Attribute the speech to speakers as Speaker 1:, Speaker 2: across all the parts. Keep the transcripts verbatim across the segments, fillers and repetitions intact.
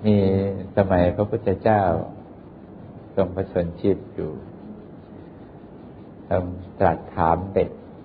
Speaker 1: มีสมัยพระพุทธเจ้าทรงประชวรชีพอยู่ทรงตรัสถามเด็ก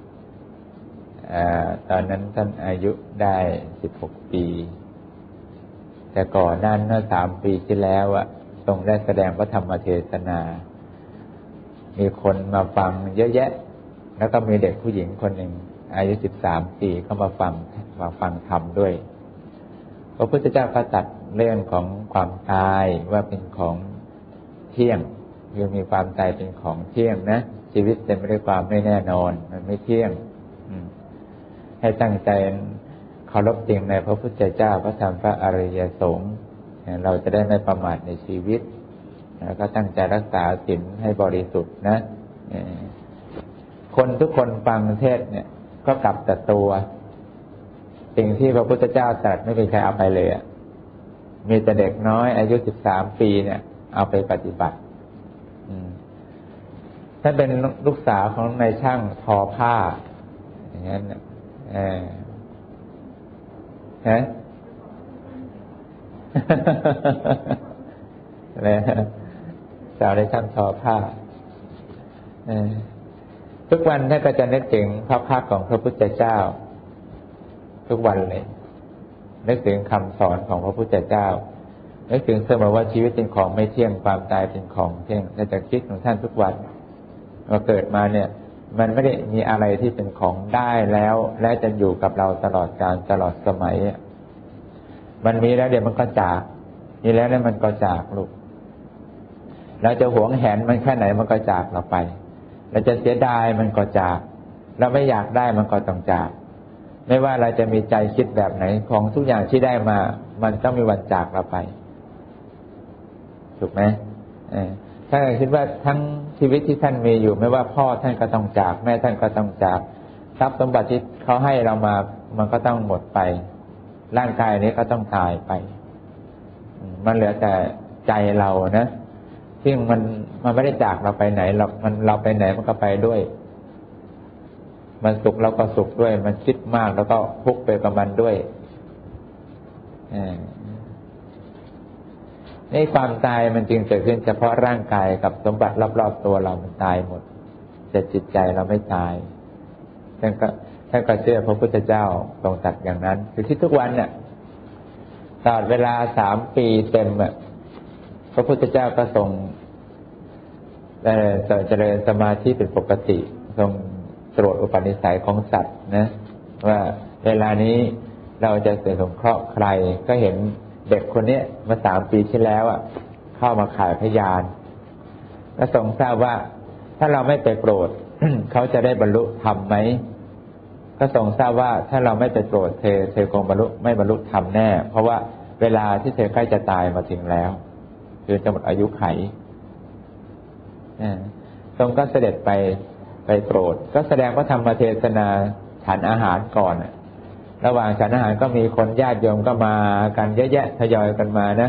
Speaker 1: ตอนนั้นท่านอายุได้สิบหกปีแต่ก่อนนั้นเมื่อสามปีที่แล้วอะทรงได้แสดงพระธรรมเทศนามีคนมาฟังเยอะแยะแล้วก็มีเด็กผู้หญิงคนหนึ่งอายุสิบสามปีเข้ามาฟังมาฟังธรรมด้วยพระพุทธเจ้าก็ตรัสเรื่องของความตายว่าเป็นของเที่ยงคือมีความตายเป็นของเที่ยงนะชีวิตเต็มไปด้วยความไม่แน่นอนมันไม่เที่ยงให้ตั้งใจเคารพจริงในพระพุทธเจ้าพระธรรมพระอริยสงฆ์เราจะได้ไม่ประมาทในชีวิตแล้วก็ตั้งใจรักษาศีลให้บริสุทธิ์นะคนทุกคนฟังเทศเนี่ยก็กลับแต่ตัวสิ่งที่พระพุทธเจ้าตรัสไม่มีใครเอาไปเลยอ่ะมีแต่เด็กน้อยอายุสิบสามปีเนี่ยเอาไปปฏิบัติถ้าเป็นลูกสาวของนายช่างทอผ้าอย่างนั้นเออฮะเลยสาวในช่างทอผ้าทุกวันท่านก็จะนึกถึงพระพักตร์ของพระพุทธเจ้าทุกวันเลยนึกถึงคำสอนของพระพุทธเจ้านึกถึงเสมอว่าชีวิตเป็นของไม่เที่ยงความตายเป็นของเที่ยงท่านจะคิดของท่านทุกวันว่าเกิดมาเนี่ยมันไม่ได้มีอะไรที่เป็นของได้แล้วและจะอยู่กับเราตลอดกาลตลอดสมัยมันมีแล้วเดี๋ยวมันก็จากมีแล้วเนี่ยมันก็จากลูกเราจะหวงแหนมันแค่ไหนมันก็จากเราไปเราจะเสียดายมันก็จากเราไม่อยากได้มันก็ต้องจากไม่ว่าเราจะมีใจคิดแบบไหนของทุกอย่างที่ได้มามันต้องมีวันจากเราไปถูกไหมถ้าคิดว่าทั้งชีวิตที่ท่านมีอยู่ไม่ว่าพ่อท่านก็ต้องจากแม่ท่านก็ต้องจากทรัพย์สมบัติที่เขาให้เรามามันก็ต้องหมดไปร่างกายนี้ก็ต้องตายไปมันเหลือแต่ใจเรานะซึ่งมันมันไม่ได้จากเราไปไหนเรามันเราไปไหนมันก็ไปด้วยมันสุขเราก็สุขด้วยมันคิดมากแล้วก็ทุกข์ไปกับมันด้วยนี่ความตายมันจึงเกิดขึ้นเฉพาะร่างกายกับสมบัติรอบๆตัวเรามันตายหมดแต่จิตใจเราไม่ตายท่านก็ท่านก็เชื่อพระพุทธเจ้าทรงตรัสอย่างนั้นคือที่ทุกวันเนี่ยตลอดเวลาสามปีเต็มอ่ะพระพุทธเจ้าก็ทรงเอ่อเจริญสมาธิเป็นปกติทรงตรวจอุปนิสัยของสัตว์นะว่าเวลานี้เราจะเสียสงเคราะห์ใครก็เห็นเด็กคนนี้มาสามปีที่แล้วอ่ะเข้ามาขายพยานก็ทรงทราบว่าถ้าเราไม่ไปโปรด เขาจะได้บรรลุธรรมไหมก็ทรงทราบว่าถ้าเราไม่ไปโปรดเธอเธอคงบรรลุไม่บรรลุธรรมแน่เพราะว่าเวลาที่เธอใกล้จะตายมาถึงแล้วคือจะหมดอายุไขทรงก็เสด็จไปไปโปรดก็แสดงว่าธรรมเทศนาฉันอาหารก่อนระหว่างฉันอาหารก็มีคนญาติโยมก็มากันเยอะแยะทยอยกันมานะ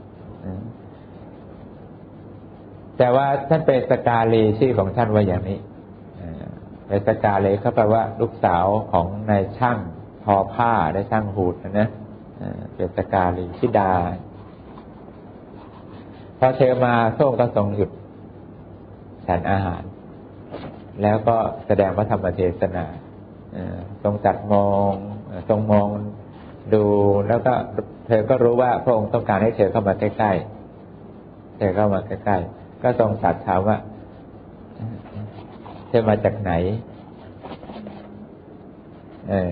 Speaker 1: แต่ว่าท่านเป็นสกาลีชื่อของท่านว่าอย่างนี้เป็นสกาลีเขาแปลว่าลูกสาวของนายช่างทอผ้าได้ช่างหูดนะเป็นสกาลีชิดาพอเธอมาโซ่ก็ทรงหยุดฉันอาหารแล้วก็แสดงพระธรรมเทศนาทรงจัดมองทรงมองดูแล้วก็เธอก็รู้ว่าพระองค์ต้องการให้เธอเข้ามาใกล้ๆเธอเข้ามาใกล้ๆก็ทรงตรัสถามว่าเธอมาจากไหนเออ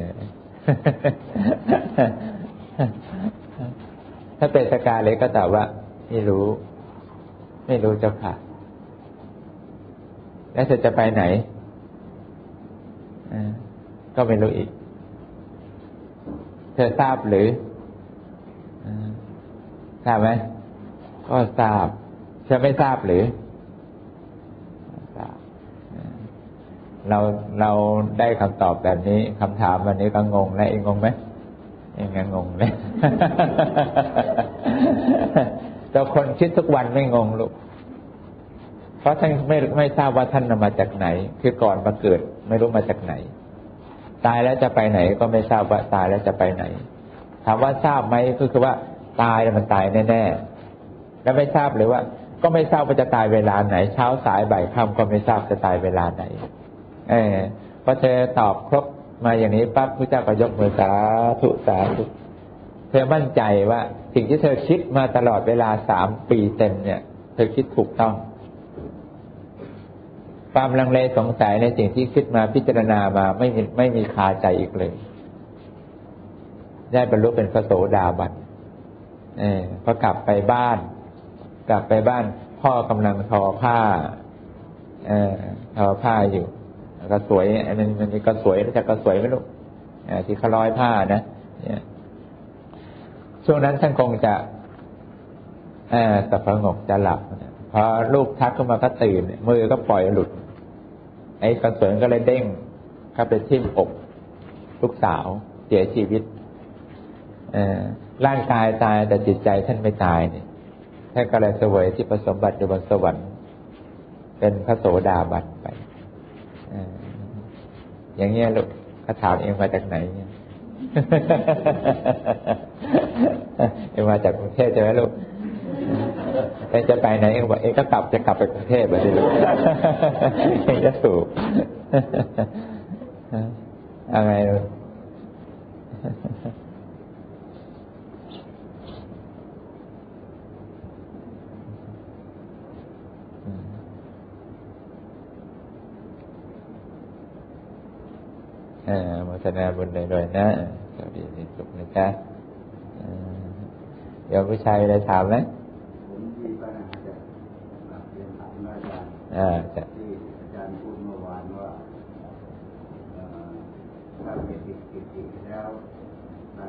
Speaker 1: ถ้าเป็นสกาเลยก็ตอบว่าไม่รู้ไม่รู้เจ้าค่ะแล้วเธอจะไปไหนก็ไม่รู้อีกเธอทราบหรือทราบไหมก็ทราบเธอไม่ทราบหรือทราบเราเราได้คำตอบแบบนี้คำถามวันนี้ก็งงแล้วเองงงไหมเองงงเลยแต่คนคิดทุกวันไม่งงลูกเพราะท่านไม่ไม่ทราบว่าท่านมาจากไหนคือก่อนมาเกิดไม่รู้มาจากไหนตายแล้วจะไปไหนก็ไม่ทราบว่าตายแล้วจะไปไหนถามว่าทราบไหมก็คือว่าตายแล้วมันตายแน่ๆแล้วไม่ทราบเลยว่าก็ไม่ทราบว่าจะตายเวลาไหนเช้าสายบ่ายค่ำก็ไม่ทราบจะตายเวลาไหนเออพอเธอตอบครบมาอย่างนี้ปั๊บพระเจ้าก็ยกมือสาธุสาธุเธอมั่นใจว่าสิ่งที่เธอคิดมาตลอดเวลาสามปีเต็มเนี่ยเธอคิดถูกต้องความลังเลสงสัยในสิ่งที่คิดมาพิจารณามาไม่มีไม่มีคาใจอีกเลยได้บรรลุเป็นพระโสดาบันเออพอกลับไปบ้านกลับไปบ้านพ่อกำลังทอผ้าเออทอผ้าอยู่ก็สวยอันนี้มันก็สวยแต่ก็สวยไม่รู้ที่เขาร้อยผ้านะเนี่ยช่วงนั้นท่านคงจะเออสับประงกจะหลับพอลูกทักขึ้นมาก็ตื่นมือก็ปล่อยหลุดไอ้กระสุนก็เลยเด้งเข้าไปทิ่มอกลูกสาวเสียชีวิตเออร่างกายตายแต่จิตใจท่านไม่ตายเนี่ยท่านก็เลยเสวยที่ประสมบัติอยู่บนสวรรค์เป็นพระโสดาบันไปอย่างเงี้ยลูกคาถาเองมาจากไหนเนี่ย เองมาจากกรุงเทพใช่ไหมลูกเองจะไปไหนเองบอกเองก็กลับจะกลับไปกรุงเทพไปดิลูก เองจะสูบอะไรลูกอ่าโมทนาบุญเลยด้วยนะสวัสดีสุขนะจ๊ะเดี๋ยวผู้ชายอะไรถามไหม
Speaker 2: ผมมีปัญหาจะเรียนถามอาจารย์
Speaker 1: อ่าจะ
Speaker 2: ที่อาจารย์พูดเมื่อวานว่าถ้ามีติดติดติดแล้วการ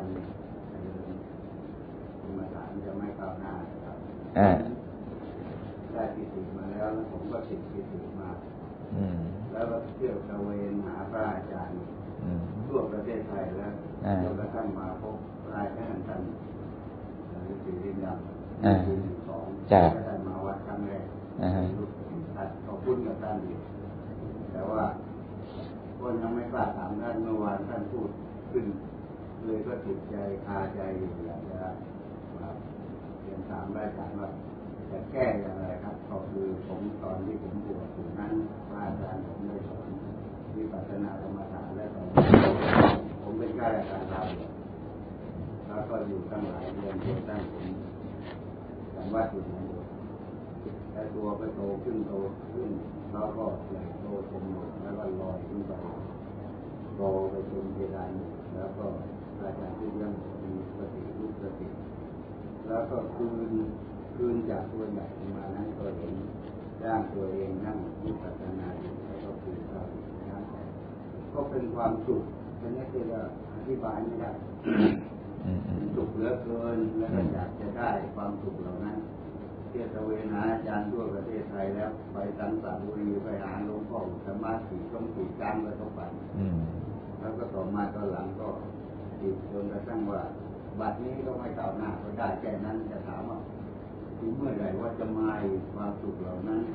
Speaker 2: กรรมฐานจะไม่ก้าวหน้าครับ
Speaker 1: อ่า
Speaker 2: ได้ติดติดมาแล้วผมก็ติดติดติดมาแล้วก็เที่ยวตระเวนหาพระอาจารย์ทั่วประเทศไทยแล้วจนกระทั่งมาพบรายแท่านท่านฤาษีลิงดำปีหนึ่งสองได้มาวัดครั้งแรกท่านขอบคุณกับท่านดีแต่ว่าก็ยังไม่กล้าถามท่านเมื่อวานท่านพูดขึ้นเลยก็ติดใจคาใจอยู่อยากจะเรียนถามได้ถามว่าจะแก้อย่างไรครับก็คือผมตอนที่ผมบวชอยู่นั้นพระอาจารย์ผมได้สอนวิปัสสนากรรมฐานและตอนผมเป็นข้าราชการทำแล้วก็อยู่ตั้งหลายเดือนจนตั้งผมจำวัดอยู่ในโบสถ์แต่ตัวก็โตขึ้นโตขึ้นแล้วก็ใหญ่โตเต็มหมดแล้วก็ลอยขึ้นไปโตไปจนเพดานแล้วก็อาจารย์ที่ยังมีสติรูปสติแล้วก็คืนคืนจากตัวใหญ่มานั้นก็เห็นร่างตัวเองนั่งวิปัสสนาอยู่แล้วก็คืนเข้านั่งก็เป็นความสุขเป็นนี่คืออธิบายไม่ได้สุขเหลือเกินแล้วก็อยากจะได้ความสุขเหล่านั้นเที่ยวตระเวนหาอาจารย์ทั่วประเทศไทยแล้วไปสันสบุรีไปหาหลวงพ่อธรรมะสีต้องสีกลางแล้วก็ไปแล้วก็ต่อมาตอนหลังก็ติดจนกระทั่งว่าบัดนี้ก็ไม่ก้าวหน้าก็ได้แค่นั้นจะถามว่าถึงเมื่อไหร่ว่าจะมาความสุขเหล่านั้น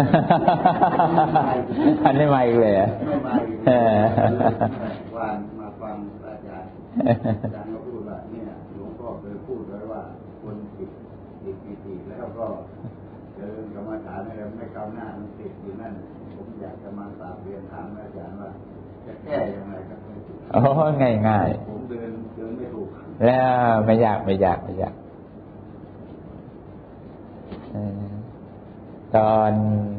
Speaker 1: อันนี้มาอีกเลย
Speaker 2: ไม่มาอีกวันมาฟังอาจารย์อาจารย์ก็พูดว่าเนี่ยหลวงพ่อเคยพูดไว้ว่าคนติดติดติดแล้วก็เจริญกรรมฐานอะไรไม่ก้าวหน้ามันติดอยู่นั่นผมอยากจะมาสอบเรียนถามอาจารย์ว่าจะแก้ยังไงครับ
Speaker 1: โอ้ง่ายง่าย
Speaker 2: ผมเดินเดินไม่ถูก
Speaker 1: แล้วไม่ยากไม่ยากไม่ยากตอน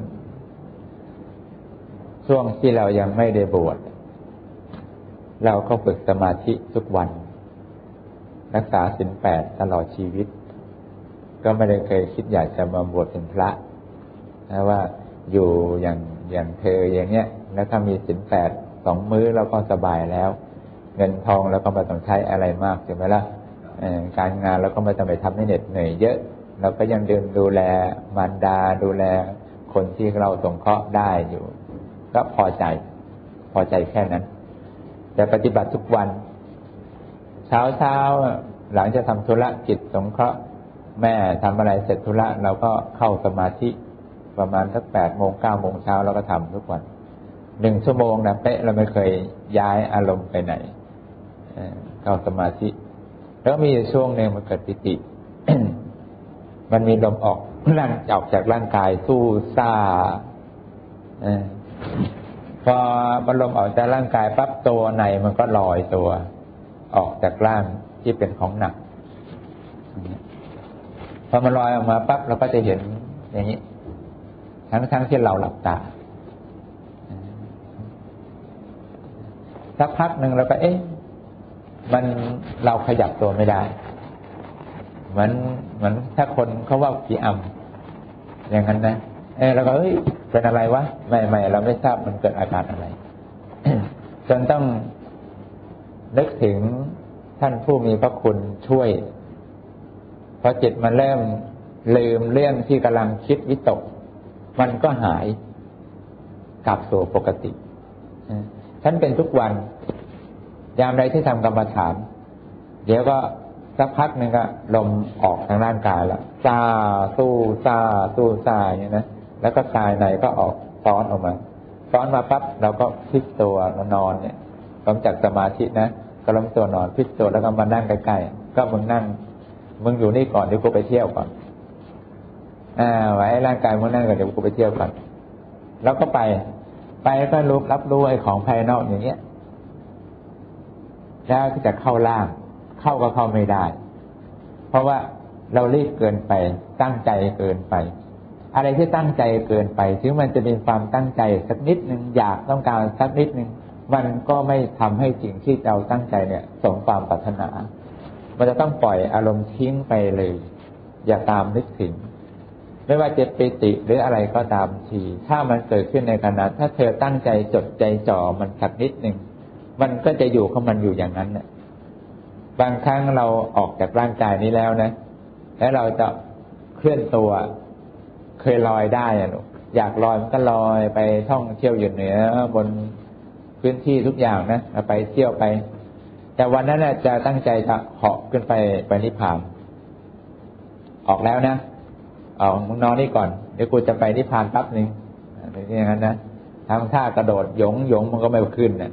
Speaker 1: ช่วงที่เรายังไม่ได้บวชเราก็ฝึกสมาธิทุกวันรักษาศีลแปดตลอดชีวิตก็ไม่ได้เคยคิดอยากจะมาบวชเป็นพระนะว่าอยู่อย่างอย่างเธออย่างเนี้ยแล้วถ้ามีศีลแปดสองมื้อเราก็สบายแล้วเงินทองเราก็ไม่ต้องใช้อะไรมากใช่ไหมล่ะการงานเราก็ไม่ต้องไปทำให้เหน็ดเหนื่อยเยอะเราก็ยังเดินดูแลมารดาดูแลคนที่เราสงเคราะห์ได้อยู่ก็พอใจพอใจแค่นั้นแต่ปฏิบัติทุกวันเช้าเช้าหลังจะทำธุระกิจสงเคราะห์แม่ทำอะไรเสร็จธุระเราก็เข้าสมาธิประมาณสักแปดโมงเก้าโมงเช้าเราก็ทำทุกวันหนึ่งชั่วโมงนะเป๊ะเราไม่เคยย้ายอารมณ์ไปไหนเข้าสมาธิแล้วมีช่วงหนึ่งมันเกิดปิติมันมีลมออกร่างออกจากร่างกายสู้ซ่าอพอมันลมออกจากร่างกายปั๊บตัวในมันก็ลอยตัวออกจากร่างที่เป็นของหนักพอมันลอยออกมาปั๊บเราก็จะเห็นอย่างนี้ทั้งๆที่เราหลับตาสักพักหนึ่งเราก็เอ๊ะมันเราขยับตัวไม่ได้เหมือนเหมือนถ้าคนเขาว่าผีอำอย่างนั้นนะเออเราก็เอ้ยเป็นอะไรวะไม่ไม่เราไม่ทราบมันเกิดอาการอะไร จนต้องนึกถึงท่านผู้มีพระคุณช่วยพอจิตมันเริ่มลืมเรื่องที่กำลังคิดวิตกมันก็หายกลับสู่ปกติฉันเป็นทุกวันยามใดที่ทำกรรมฐานเดี๋ยวก็สักพักหนึ่งก็ลมออกทางร่างกายละซาสู้ซาสู้ซาอย่างนี้นะแล้วก็กายในก็ออกซ้อนออกมาซ้อนมาปั๊บเราก็พลิกตัวนอนเนี่ยหลังจากสมาธินะก็ล้มตัวนอนพลิกตัวแล้วก็มานั่งใกล้ๆก็มึงนั่งมึงอยู่นี่ก่อนเดี๋ยวกูไปเที่ยวก่อนอ่าไว้ร่างกายมึงนั่งก่อนเดี๋ยวกูไปเที่ยวก่อนแล้วก็ไปไปก็รู้รับรู้ไอ้ของภายนอกอย่างเงี้ยแล้วก็จะเข้าล่างเข้าก็เข้าไม่ได้เพราะว่าเรารีบเกินไปตั้งใจเกินไปอะไรที่ตั้งใจเกินไปถึงมันจะมีความตั้งใจสักนิดนึงอยากต้องการสักนิดนึงมันก็ไม่ทำให้สิ่งที่เราตั้งใจเนี่ยสมความปรารถนามันจะต้องปล่อยอารมณ์ทิ้งไปเลยอย่าตามนึกถึงไม่ว่าจะปิติหรืออะไรก็ตามทีถ้ามันเกิดขึ้นในขณะถ้าเธอตั้งใจจดใจจ่อมันสักนิดนึงมันก็จะอยู่ของมันอยู่อย่างนั้นเนี่ยบางครั้งเราออกจากร่างกายนี้แล้วนะแล้วเราจะเคลื่อนตัวเคยลอยได้อะลูกอยากลอยมันก็ลอยไปท่องเที่ยวอยู่เหนือบนพื้นที่ทุกอย่างนะไปเที่ยวไปแต่วันนั้นจะตั้งใจจะเหาะขึ้นไปไปนิพพานออกแล้วนะเอามึงนอนนี่ก่อนเดี๋ยวกูจะไปนิพพานแป๊บนึงอย่างนั้นนะทำท่ากระโดดหยงหยงมันก็ไม่ขึ้นนะ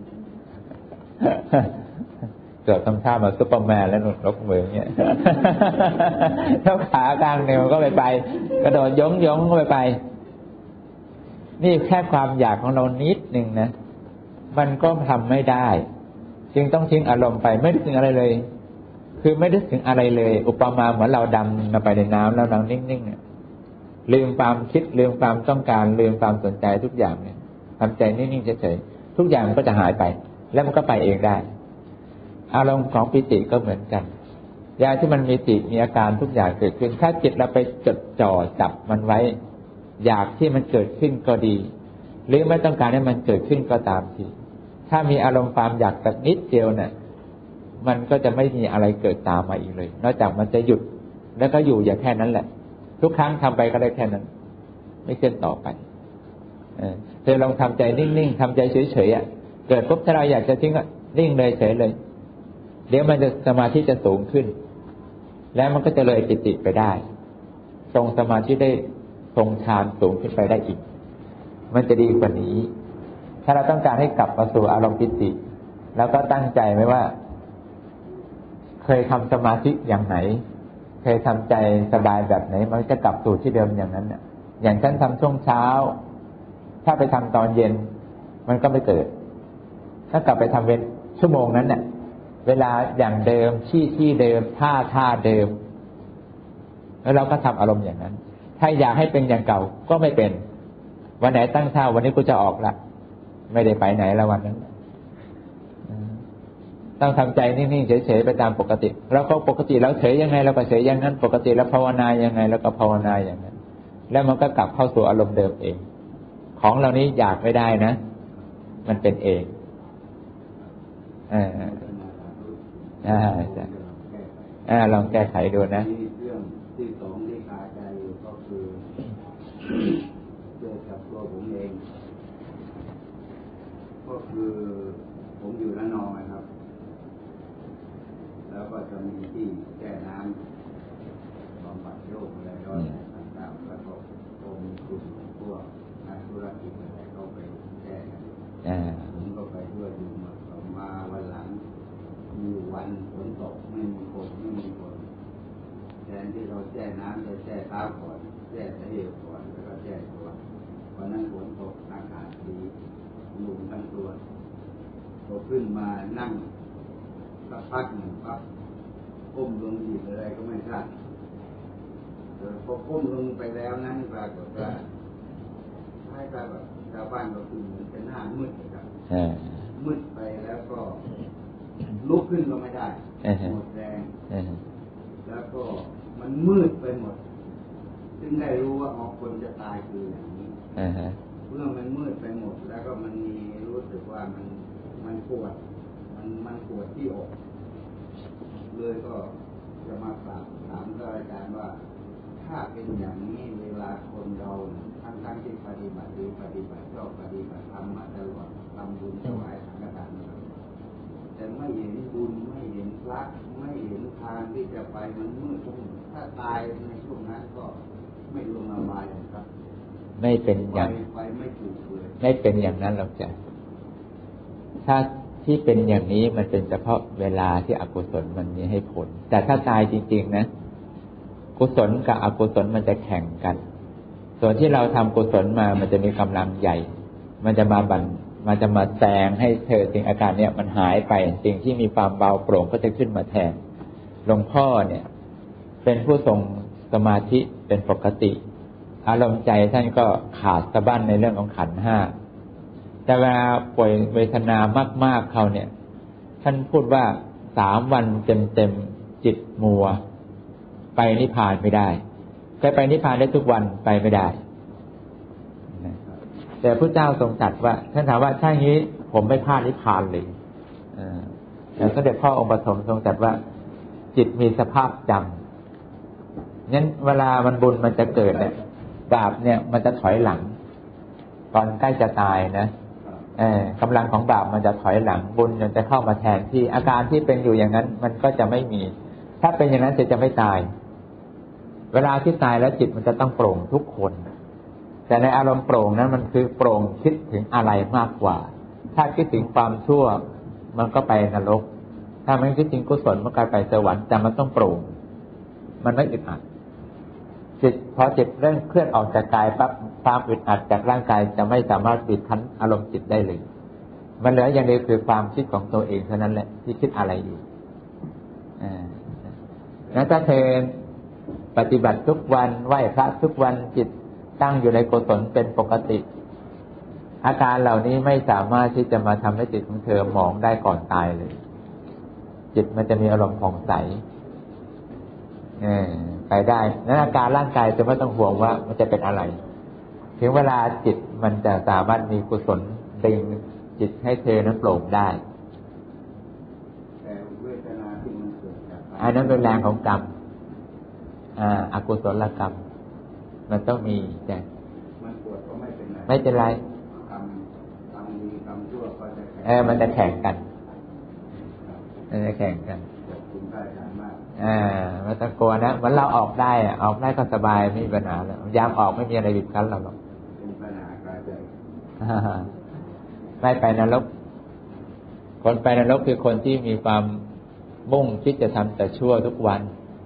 Speaker 1: เกิดทำท่ามาซุปเปอร์แมนแล้วหนุนลกมืออย่างเงี้ยเท้าขากลางเนี่ยมันก็ไปไปกระโดดยงยงก็ไปไปนี่แค่ความอยากของเรานิดหนึ่งนะมันก็ทำไม่ได้จึงต้องทิ้งอารมณ์ไปไม่ได้ถึงอะไรเลยคือไม่ได้ถึงอะไรเลยอุปมาเหมือนเราดำลงไปในน้ำแล้วเรานิ่งๆเนี่ยลืมความคิดลืมความต้องการลืมความสนใจทุกอย่างเนี่ยทำใจนิ่งๆเฉยๆทุกอย่างมันก็จะหายไปแล้วมันก็ไปเองได้อารมณ์ของปิติก็เหมือนกันยาที่มันมีติมีอาการทุกอย่างเกิดขึ้นถ้าจิตเราไปจดจ่อจับมันไว้อยากที่มันเกิดขึ้นก็ดีหรือไม่ต้องการให้มันเกิดขึ้นก็ตามทีถ้ามีอารมณ์ความอยากสักนิดเดียวเนี่ยมันก็จะไม่มีอะไรเกิดตามมาอีกเลยนอกจากมันจะหยุดแล้วก็อยู่อย่างแค่นั้นแหละทุกครั้งทำไปก็ได้แค่นั้นไม่เคลื่อนต่อไปเออเธอลองทำใจนิ่งๆทำใจเฉยๆอ่ะเกิดปุ๊บถ้าเราอยากจะทิ้งอ่ะนิ่งเลยเฉยเลยเดี๋ยวมันจะสมาธิจะสูงขึ้นแล้วมันก็จะเลยปิติไปได้ทรงสมาธิได้ทรงฌานสูงขึ้นไปได้อีกมันจะดีกว่านี้ถ้าเราต้องการให้กลับมาสู่อารมณ์ปิติแล้วก็ตั้งใจไว้ว่าเคยทำสมาธิอย่างไหนเคยทำใจสบายแบบไหนมันจะกลับสู่ที่เดิมอย่างนั้นน่ะอย่างฉันทำช่วงเช้าถ้าไปทำตอนเย็นมันก็ไม่เกิดถ้ากลับไปทำเวลชั่วโมงนั้นเนี่ยเวลาอย่างเดิมที่ที่เดิมท่าท่าเดิมแล้วเราก็ทำอารมณ์อย่างนั้นถ้าอยากให้เป็นอย่างเก่าก็ไม่เป็นวันไหนตั้งท่าวันนี้กูจะออกละไม่ได้ไปไหนแล้ววันนั้นต้องทำใจนิ่งๆเฉยๆไปตามปกติแล้วก็ปกติแล้วเฉยยังไงเราก็เฉยอย่างนั้นปกติแล้วภาวนายังไงแล้วก็ภาวนาอย่างนั้นแล้วมันก็กลับเข้าสู่อารมณ์เดิมเองของเหล่านี้อยากไม่ได้นะมันเป็นเองอ่าอ่าจ้ะอ่าลองแก้ไขดูนะ
Speaker 2: เรื่องที่สองที่คาใจอยู่ก็คือเกี่ยวกับตัวผมเองก็คือผมอยู่ระนองนะครับแล้วก็จะมีที่แก้น้ำบำบัดโรคอะไรก็ต่างๆแล้วก็โอมีกลุ่มพวกนักธุรกิจอะไรก็ไปแก้กันผมก็ไปด้วยดูมามาวันหลังมีวันฝนตกไม่มีฝนไม่มีฝนแกนที่เราแช่น้ำเราแช่เท้าก่อนแช่เอวก่อนแล้วก็แช่ตัววันนั้นฝนตกอากาศดีลุ่มทั้งตัวพอขึ้นมานั่งสักพักหนึ่งปั๊บก้มลงหยิบอะไรก็ไม่ทราบพอก้มลงไปแล้วนั้นปรากฏว่าให้ปรากฏชาวบ้านก็คือเหมือนเป็นหน้ามืดครับมืดไปแล้วก็ลุกขึ้นก็ไม่ได้หมดแรงแล้วก็มันมืดไปหมดซึ่งได้รู้ว่าอ๋อคนจะตายคืออย่างนี้เมื่อมันมืดไปหมดแล้วก็มันมีรู้สึกว่ามันมันปวดมันมันปวดที่อกเลยก็จะมากราบถามท่านอาจารย์ว่าถ้าเป็นอย่างนี้เวลาคนเราทั้งทั้งที่ปฏิบัติดีปฏิบัติชอบปฏิบัติธรรมมาตลอดทำบุญถวายสังฆทานแต่ไม่เห็นบุญไม่เห็นพระไม่เห็นทางที่จะไปมันมืดถ้าตายในช่วงนั้นก็ไม่ลงอบายครับ
Speaker 1: ไม่เป็นอย่าง
Speaker 2: ไปไม่ถูกเลย
Speaker 1: ไม่เป็นอย่างนั้นหรอกจ้ะถ้าที่เป็นอย่างนี้มันเป็นเฉพาะเวลาที่อกุศลมันมีให้ผลแต่ถ้าตายจริงๆนะกุศลกับอกุศลมันจะแข่งกันส่วนที่เราทำกุศลมามันจะมีกำลังใหญ่มันจะมาบั่นมันจะมาแซงให้เธอสิ่งอาการเนี้ยมันหายไปสิ่งที่มีความเบาโปร่งก็จะขึ้นมาแทนหลวงพ่อเนี่ยเป็นผู้ทรงสมาธิเป็นปกติอารมณ์ใจท่านก็ขาดสะบั้นในเรื่องของขันธ์ห้าแต่เวลาป่วยเวทนามากๆเขาเนี่ยท่านพูดว่าสามวันเต็มๆจิตมัวไปนิพพานไม่ได้ใครไปนิพพานได้ทุกวันไปไม่ได้แต่พระเจ้าทรงตรัสว่าท่านถามว่าถ้าอย่างนี้ผมไม่พลาดนิพพานเลยแต่สมเด็จพ่อองค์ปฐมทรงตรัสว่าจิตมีสภาพจำงั้นเวลามันบุญมันจะเกิดเนี่ยบาปเนี่ยมันจะถอยหลังตอนใกล้จะตายนะเออกำลังของบาปมันจะถอยหลังบุญมันจะเข้ามาแทนที่อาการที่เป็นอยู่อย่างนั้นมันก็จะไม่มีถ้าเป็นอย่างนั้นจะจะไม่ตายเวลาที่ตายแล้วจิตมันจะต้องโปร่งทุกคนแต่ในอารมณ์โปร่งนั้นมันคือโปร่งคิดถึงอะไรมากกว่าถ้าคิดถึงความชั่วมันก็ไปนรกถ้ามันคิดถึงกุศลมันก็ไปสวรรค์แต่มันต้องโปร่งมันไม่อึดอัดจิตพอจิตเริ่มเคลื่อนออกจากกายปั๊บความอึดอัดจากร่างกายจะไม่สามารถปิดคั้นอารมณ์จิตได้เลยมันเหลืออย่างเดียวคือความคิดของตัวเองเท่านั้นแหละที่คิดอะไรอยู่อ่าแล้วถ้าเธอปฏิบัติทุกวันไหว้พระทุกวันจิตตั้งอยู่ในกุศลเป็นปกติอาการเหล่านี้ไม่สามารถที่จะมาทำให้จิตของเธอหมองได้ก่อนตายเลยจิตมันจะมีอารมณ์ผ่องใสเออไปได้นั้นอาการร่างกายจะไม่ต้องห่วงว่ามันจะเป็นอะไรถึงเวลาจิตมันจะสามารถมีกุศลดึงจิตให้เธอนั้นโปร่งได้
Speaker 2: แต่เวทนาที่มันเกิดจาก
Speaker 1: อันนั้นเป็นแรงของกรรมอ่าอกุศลกรรมมันต้องมีแต่
Speaker 2: มันปวดก็ไม่เป็นไร
Speaker 1: ไม่เป็นไร
Speaker 2: กรรมกรรมดีกรรมชั่วก็จะ
Speaker 1: เออมันจะแข่งกันมันจะแข่งกัน
Speaker 2: คุณได้การมาก
Speaker 1: อ่าไม่ต้องกลัวนะเหมือนเราออกได้ออกได้ก็สบายไม่มีปัญหาแล้วยามออกไม่มีอะไรบีบคั้นเราหรอก
Speaker 2: เป็นปัญหากลายเป็น
Speaker 1: ไม่ไปนรกคนไปนรกคือคนที่มีความมุ่งคิดจะทำแต่ชั่วทุกวัน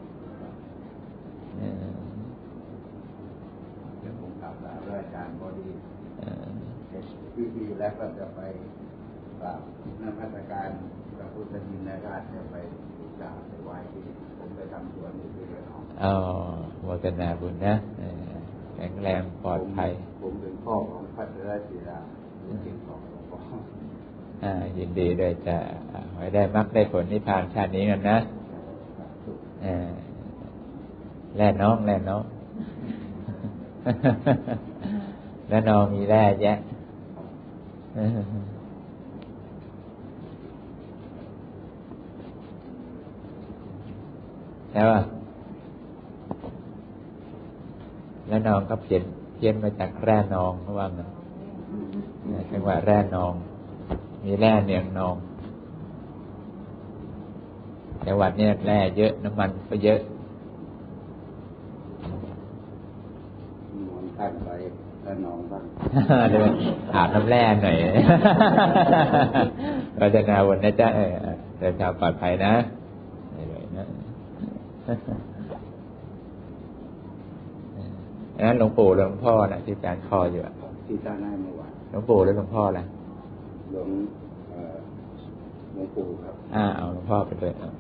Speaker 2: เดี๋ยวผมกลับลาอาจารย์พอดีพิธีแล้วก็จะไปกราบนมัสการพระพุทธชินราชจะไปกราบไปไหว้ที่ผมไปทำสวนอยู่ที่ระนอง
Speaker 1: อ๋อโมทนาบุญนะแข็งแรงปลอดภัย
Speaker 2: ผมเป็นพ่อของพระเทระศิลาจริงของหลวงพ่อ
Speaker 1: อ่ายินดีด้วยจะไว้ได้มรรคได้ผลนิพพานชาตินี้กันนะอ่าแล่น้องแล่น้องแล้วน้องมีแร่แยะใช่ป่ะแล้วน้องก็เปลี่ยนเพี้ยนมาจากแร่นองเพราะว่ามันจังหวะแร่นองมีแร่เนียงนองจังหวัดนี้แร่เยอะน้ำมันก็เยอะ
Speaker 2: ท่านไประนองบ้าง
Speaker 1: เดินอาบน้ำแร่หน่อยเราจะนาวันนะจ๊ะเออเดินทางปลอดภัยนะงั้นหลวงปู่หลวงพ่อน่ะที่อาจารย์คออยู่
Speaker 2: ที่ตาหน้าเมื่อวาน
Speaker 1: หลวงปู่หรือหลวงพ่อล่ะ
Speaker 2: หลวงหลวงปู่ครับ
Speaker 1: อ่าเอาหลวงพ่อไปด้วยครับ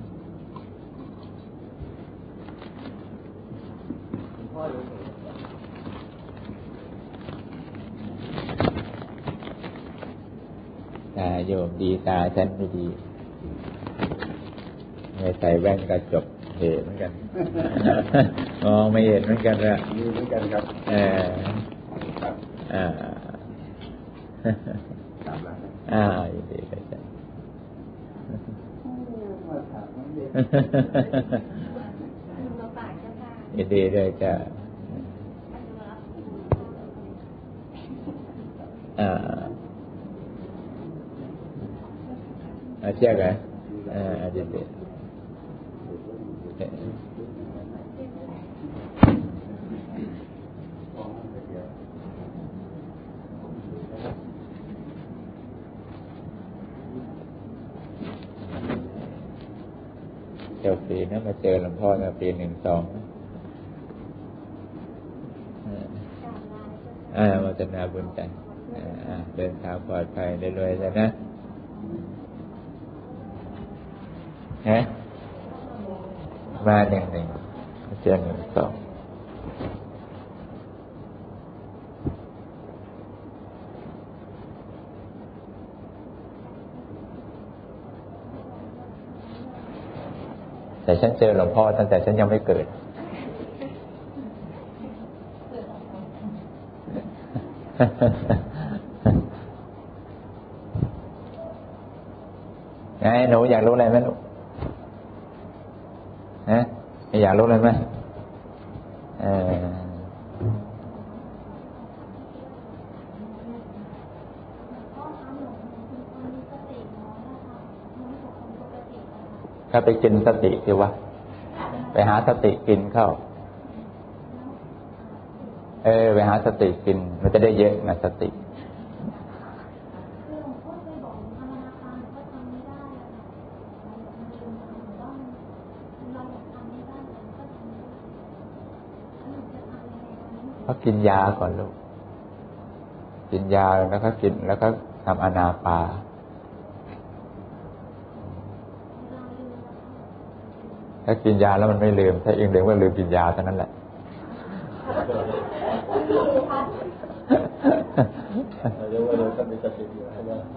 Speaker 1: ตาโยมดีตาฉันไม่ดีไม่ใส่แว่นกระจกเหตุเหมือนกันมองไม่เห็นเหมือนกันละ
Speaker 2: มีเหมือนกันครับ
Speaker 1: เอออ่าอ่ายินดีเลยจ้ะยินดีเลยจ้ะอ่าอาเชื่อไงอ่ายินดีเจ้าปีนะมาเจอหลวงพ่อมาปีหนึ่งสองอ่าวัฒนาบุญใจอ่าเดินทางปลอดภัยได้รวยแล้วนะฮะมาหนึ่งหนึ่งเจอหนึ่งสองแต่ฉันเจอหลวงพ่อตั้งแต่ฉันยังไม่เกิดไงหนูอยากรู้อะไรไหมลูกฮะอยากรู้อะไรไหมเออถ้าไปกินสติสิวะไปหาสติกินเข้าเออไปหาสติกินมันจะได้เยอะนะสติเขากินยาก่อนลูกกินยาแล้วก็กินแล้วก็ทำอานาปาถ้ากินยาแล้วมันไม่ลืมถ้าเองลืมก็ลืมกินยาเท่านั้นแหละเรียกว่าเราต้องมีสติอยู่ให้ได้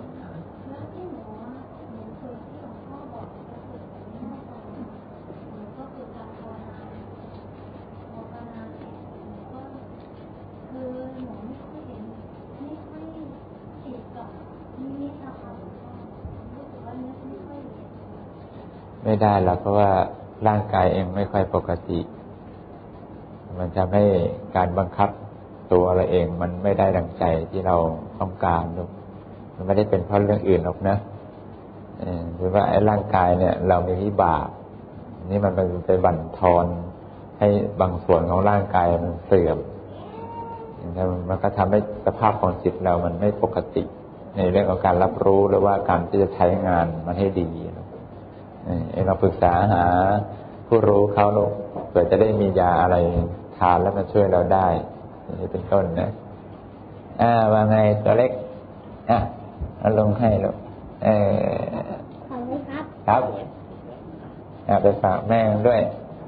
Speaker 1: ไม่ได้หรอกเพราะว่าร่างกายเองไม่ค่อยปกติมันทำให้การบังคับตัวเราเองมันไม่ได้ดังใจที่เราต้องการลูกมันไม่ได้เป็นเพราะเรื่องอื่นหรอกนะเออหรือว่าไอ้ร่างกายเนี่ยเรามีวิบากนี่มันไปบั่นทอนให้บางส่วนของร่างกายมันเสื่อมมันก็ทำให้สภาพของจิตเรามันไม่ปกติในเรื่องของการรับรู้หรือว่าการที่จะใช้งานมันให้ดีเออเราปรึกษาหาผู้รู้เขาลูกเผื่อจะได้มียาอะไรทานแล้วมาช่วยเราได้นี่เป็นต้นนะอ่าว่าไงตัวเล็กอ่ะเอาลงให้ลูกเออครับครับอ่ะไปฝากแม่ด้วย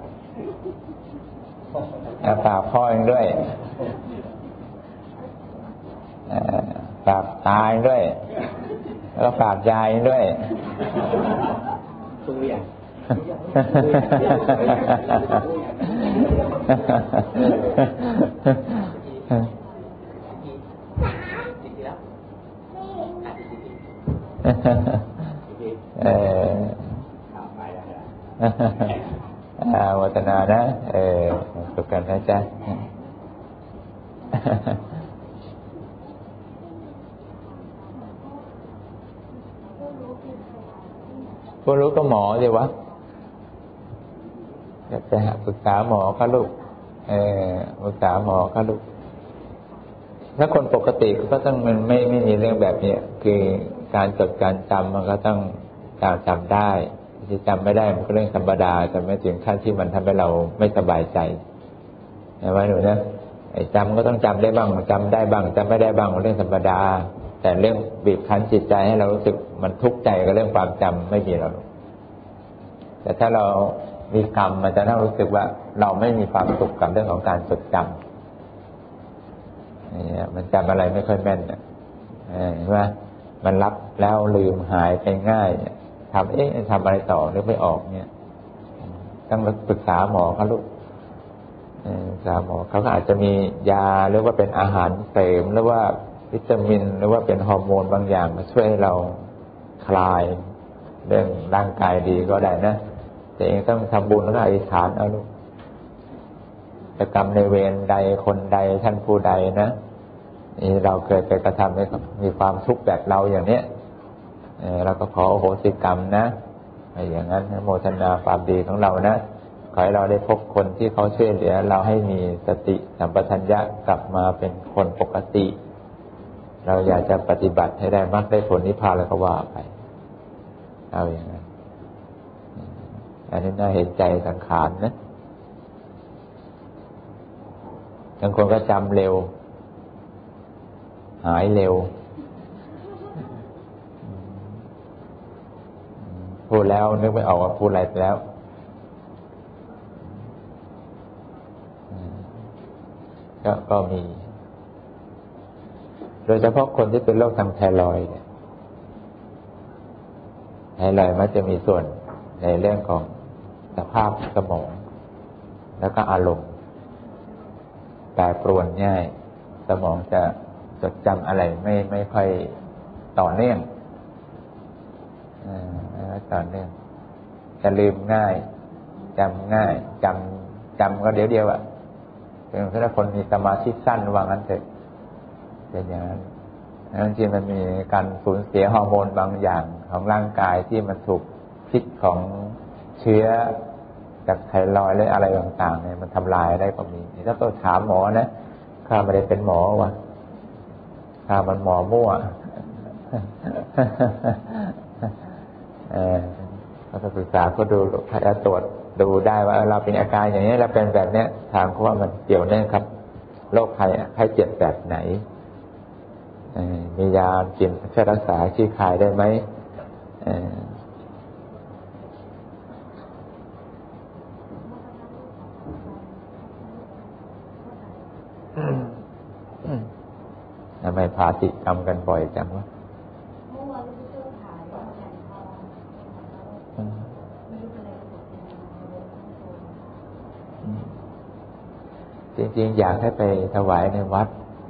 Speaker 1: อ่ะฝากพ่อเองด้วยอ่าฝากตาเองด้วยแล้วก็ฝากยายด้วยทุกอย่างเอออาวัฒนานะเออสุขกันนะจ๊ะผู้รู้ก็หมอสิวะจะไปหาปรึกษาหมอก็ลูกเออปรึกษาหมอก็ลูกถ้าคนปกติก็ต้องมันไม่ไม่มีเรื่องแบบนี้คือการจดการจำมันก็ต้องการจำได้ที่จำไม่ได้มันก็เรื่องธรรมดาแต่ไม่ถึงขั้นที่มันทำให้เราไม่สบายใจใช่ไหมหนูนะไอ้จำก็ต้องจำได้บ้างจำได้บ้างจำไม่ได้บ้างเรื่องธรรมดาแต่เรื่องบีบคั้นจิตใจให้เรารู้สึกมันทุกข์ใจกับเรื่องความจำไม่มีหรอกแต่ถ้าเรามีกรรมมันจะต้องรู้สึกว่าเราไม่มีความสุขกับเรื่องของการจดจำนี่มันจำอะไรไม่ค่อยแม่นเนี่ยเห็นไหมมันรับแล้วลืมหายไปง่ายทำเอ๊ะทำอะไรต่อนึกไม่ออกเนี่ยต้องปรึกษาหมอเขาลูกปรึกษาหมอเขาก็อาจจะมียาหรือว่าเป็นอาหารเสริมหรือว่าวิตามินหรือว่าเป็นฮอร์โมนบางอย่างมาช่วยให้เราคลายเรื่องร่างกายดีก็ได้นะแต่เองต้องทำบุญแล้วก็อธิษฐานเอาลูกจะกรรมในเวรใดคนใดท่านผู้ใดนะนี่เราเคยไปกระทำให้มีความทุกข์แบบเราอย่างเนี้ยเราก็ขออโหสิกรรมนะอย่างนั้นโมทนาความดีของเรานะขอให้เราได้พบคนที่เขาช่วยเหลือเราให้มีสติสัมปชัญญะกลับมาเป็นคนปกติเราอยากจะปฏิบัติให้ได้มรรคได้ผลนิพพานแล้วก็ว่าไปเอาอย่างนั้นอันนี้น่าเห็นใจสังขารนะบางคนก็จำเร็วหายเร็วพูดแล้วนึกไม่ออกว่าพูดอะไรไปแล้วก็ก็มีโดยเฉพาะคนที่เป็นโรคทางไทรอยด์เนี่ยไทรอยด์มันจะมีส่วนในเรื่องของสภาพสมองแล้วก็อารมณ์แปรปรวนง่ายสมองจะจดจำอะไรไม่ไม่ค่อยต่อเนื่องต่อเนื่องจะลืมง่ายจำง่ายจำจำก็เดี๋ยวเดียวอะเป็นเพราะคนมีสมาธิสั้นว่างั้นเถอะเป็นอย่างนั้นบางทีมันมีการสูญเสียฮอร์โมนบางอย่างของร่างกายที่มันถูกพิษของเชื้อจากไทรอยด์หรืออะไรต่างๆเนี่ยมันทำลายได้ก็มีถ้าต้องถามหมอนะข้าไม่ได้เป็นหมอวะข้ามันหมอมั่วเออเขาจะศึกษาเขาดูเขาจะตรวจดูได้ว่าเราเป็นอาการอย่างนี้เราเป็นแบบนี้ถามเขาว่ามันเกี่ยวเนื่องครับโรคภัยไข้เจ็บแบบไหนมียากินช่วยรักษาชี้คลายได้ไหมทำไมพาติกรรมกันบ่อยจังวะจริงๆอยากให้ไปถวายในวัด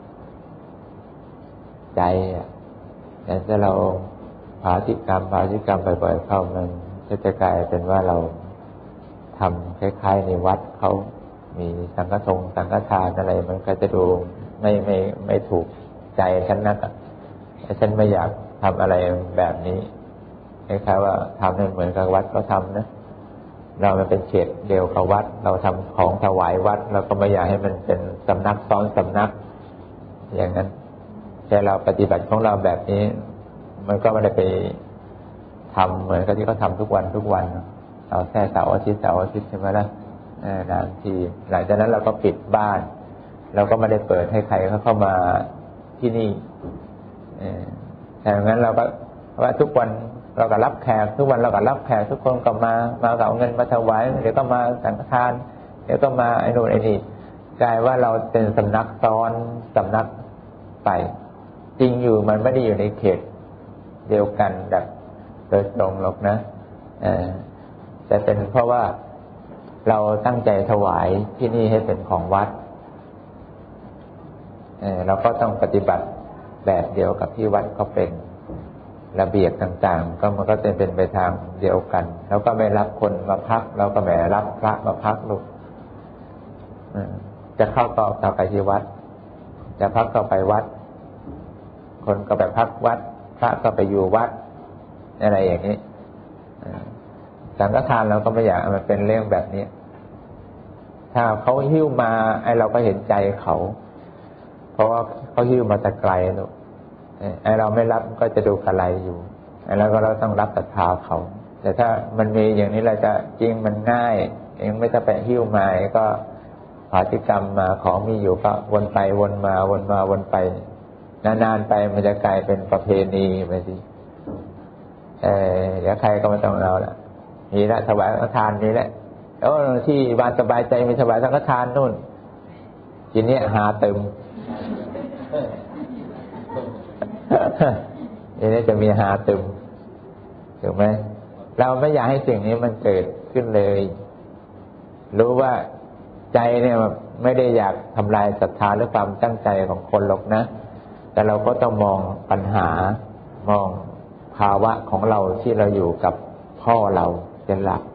Speaker 1: ใจอ่ะแต่ถ้าเราภาติกรรมภาติกรรมบ่อยๆเข้ามันก็จะกลายเป็นว่าเราทำคล้ายๆในวัดเขามีสังฆทงสังฆทานอะไรมันก็จะดูไม่ไม่ไม่ถูกใจฉันนักอ่ะฉันไม่อยากทำอะไรแบบนี้คล้ายๆว่าทำให้เหมือนกับวัดเขาทำนะเรามันเป็นเขตเดียวกับวัดเราทำของถวายวัดเราก็ไม่อยากให้มันเป็นสำนักซ้อนสำนักอย่างนั้นแต่เราปฏิบัติของเราแบบนี้มันก็ไม่ได้ไปทำเหมือนกับที่เขาทำทุกวันทุกวันเราแค่เสาร์อาทิตย์เสาร์อาทิตย์ใช่ไหมล่ะนานทีหลังจากนั้นเราก็ปิดบ้านเราก็ไม่ได้เปิดให้ใครเขาเข้ามาที่นี่แต่งั้นเราก็ว่าทุกวันเราก็รับแขกทุกวันเราก็รับแขกทุกคนก็มามาเอาเงินมาถวายเดี๋ยวก็มาสังฆทานเดี๋ยวก็มาไอ้นู่นไอ้นี่กลายว่าเราเป็นสำนักซ้อนสำนักไปจริงอยู่มันไม่ได้อยู่ในเขตเดียวกันแบบโดยตรงหรอกนะแต่เป็นเพราะว่าเราตั้งใจถวายที่นี่ให้เป็นของวัดเราก็ต้องปฏิบัติแบบเดียวกับที่วัดเขาเป็นระเบียบต่างๆก็มันก็จะเป็นไปทางเดียวกันแล้วก็ไม่รับคนมาพักเราก็ไม่รับพระมาพักลูกจะเข้าต่อเข้าไปที่วัดจะพักก็ไปวัดคนก็ไปพักวัดพระก็ไปอยู่วัดอะไรอย่างนี้สังฆทานเราก็ไม่อยากมันเป็นเรื่องแบบนี้ถ้าเขาหิ้วมาไอ้เราก็เห็นใจเขาเพราะว่าเขาหิ้วมาแต่ไกลลูกไอ้เราไม่รับก็จะดูกระไรอยู่ไอ้เราก็เราต้องรับศรัทธาเขาแต่ถ้ามันมีอย่างนี้เราจะจริงมันง่ายเองไม่ต้องไปหิ้วมาก็ผาติกรรมมาของมีอยู่ก็วนไปวนมาวนมาวนไปนานๆไปมันจะกลายเป็นประเพณีไปสิเออเดี๋ยวใครก็ไม่ต้องเอาละมีละถวายสังฆทานนี่แหละโอ้ที่บ้านสบายใจมีถวายสังฆทานนู่นทีนี้หาเติมทีนี้จะมีหาเติมถูกไหมเราไม่อยากให้สิ่งนี้มันเกิดขึ้นเลยรู้ว่าใจเนี่ยไม่ได้อยากทำลายศรัทธาหรือความตั้งใจของคนหรอกนะแต่เราก็ต้องมองปัญหามองภาวะของเราที่เราอยู่กับพ่อเราเป็นหลัก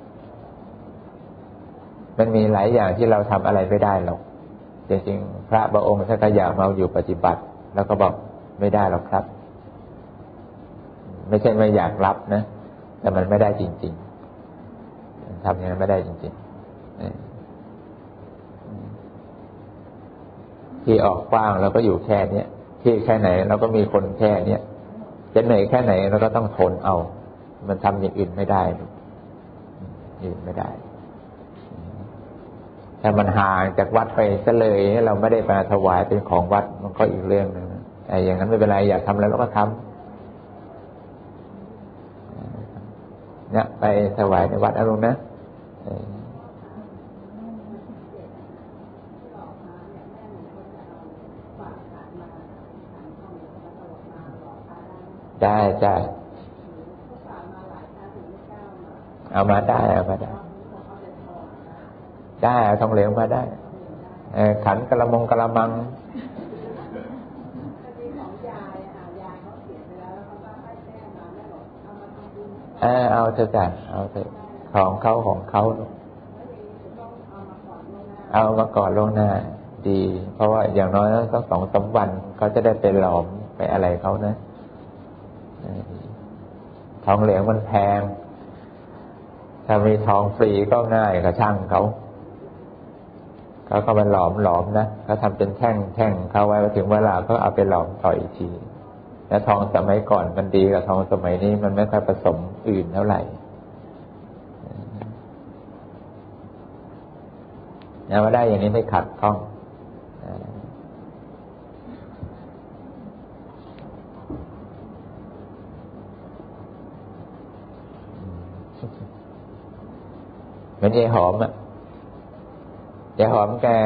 Speaker 1: มันมีหลายอย่างที่เราทำอะไรไม่ได้หรอกจริงๆพระบางองค์ท่านก็อยากมาอยู่ปฏิบัติแล้วก็บอกไม่ได้หรอกครับไม่ใช่ไม่อยากรับนะแต่มันไม่ได้จริงๆทำอย่างนั้นไม่ได้จริงๆที่ออกกว้างเราก็อยู่แค่เนี้ยที่แค่ไหนเราก็มีคนแค่เนี้ยจะเหนื่อยแค่ไหนเราก็ต้องทนเอามันทำอย่างอื่นไม่ได้อื่นไม่ได้ถ้ามันห่างจากวัดไปซะเลยเราไม่ได้มาถวายเป็นของวัดมันก็อีกเรื่องนึงแต่อย่างนั้นไม่เป็นไรอยากทำอะไรเราก็ทำเนี่ยไปถวายในวัดอรุณนะได้ได้เอามาได้เอามาได้ได้ทองเหลวมาได้ขันกระมงกระมังเออเอาเถอะจ้ะเอาเถอะของเขาของเขาเอามาก่อนล่วงหน้าดีเพราะว่าอย่างน้อยก็สองสามวันเขาจะได้ไปหลอมไปอะไรเขานะทองเหลวมันแพงถ้ามีทองฟรีก็ง่ายกับช่างเขาเขาก็มาหลอมหลอมนะเขาทำเป็นแท่งแท่งเขาไว้ถึงเวลาก็เอาไปหลอมต่ออีกทีและทองสมัยก่อนมันดีกับทองสมัยนี้มันไม่ค่อยผสมอื่นเท่าไหร่เนี่ยว่าได้อย่างนี้ไม่ขัดข้องเหมือนยายหอมอ่ะยายหอมแก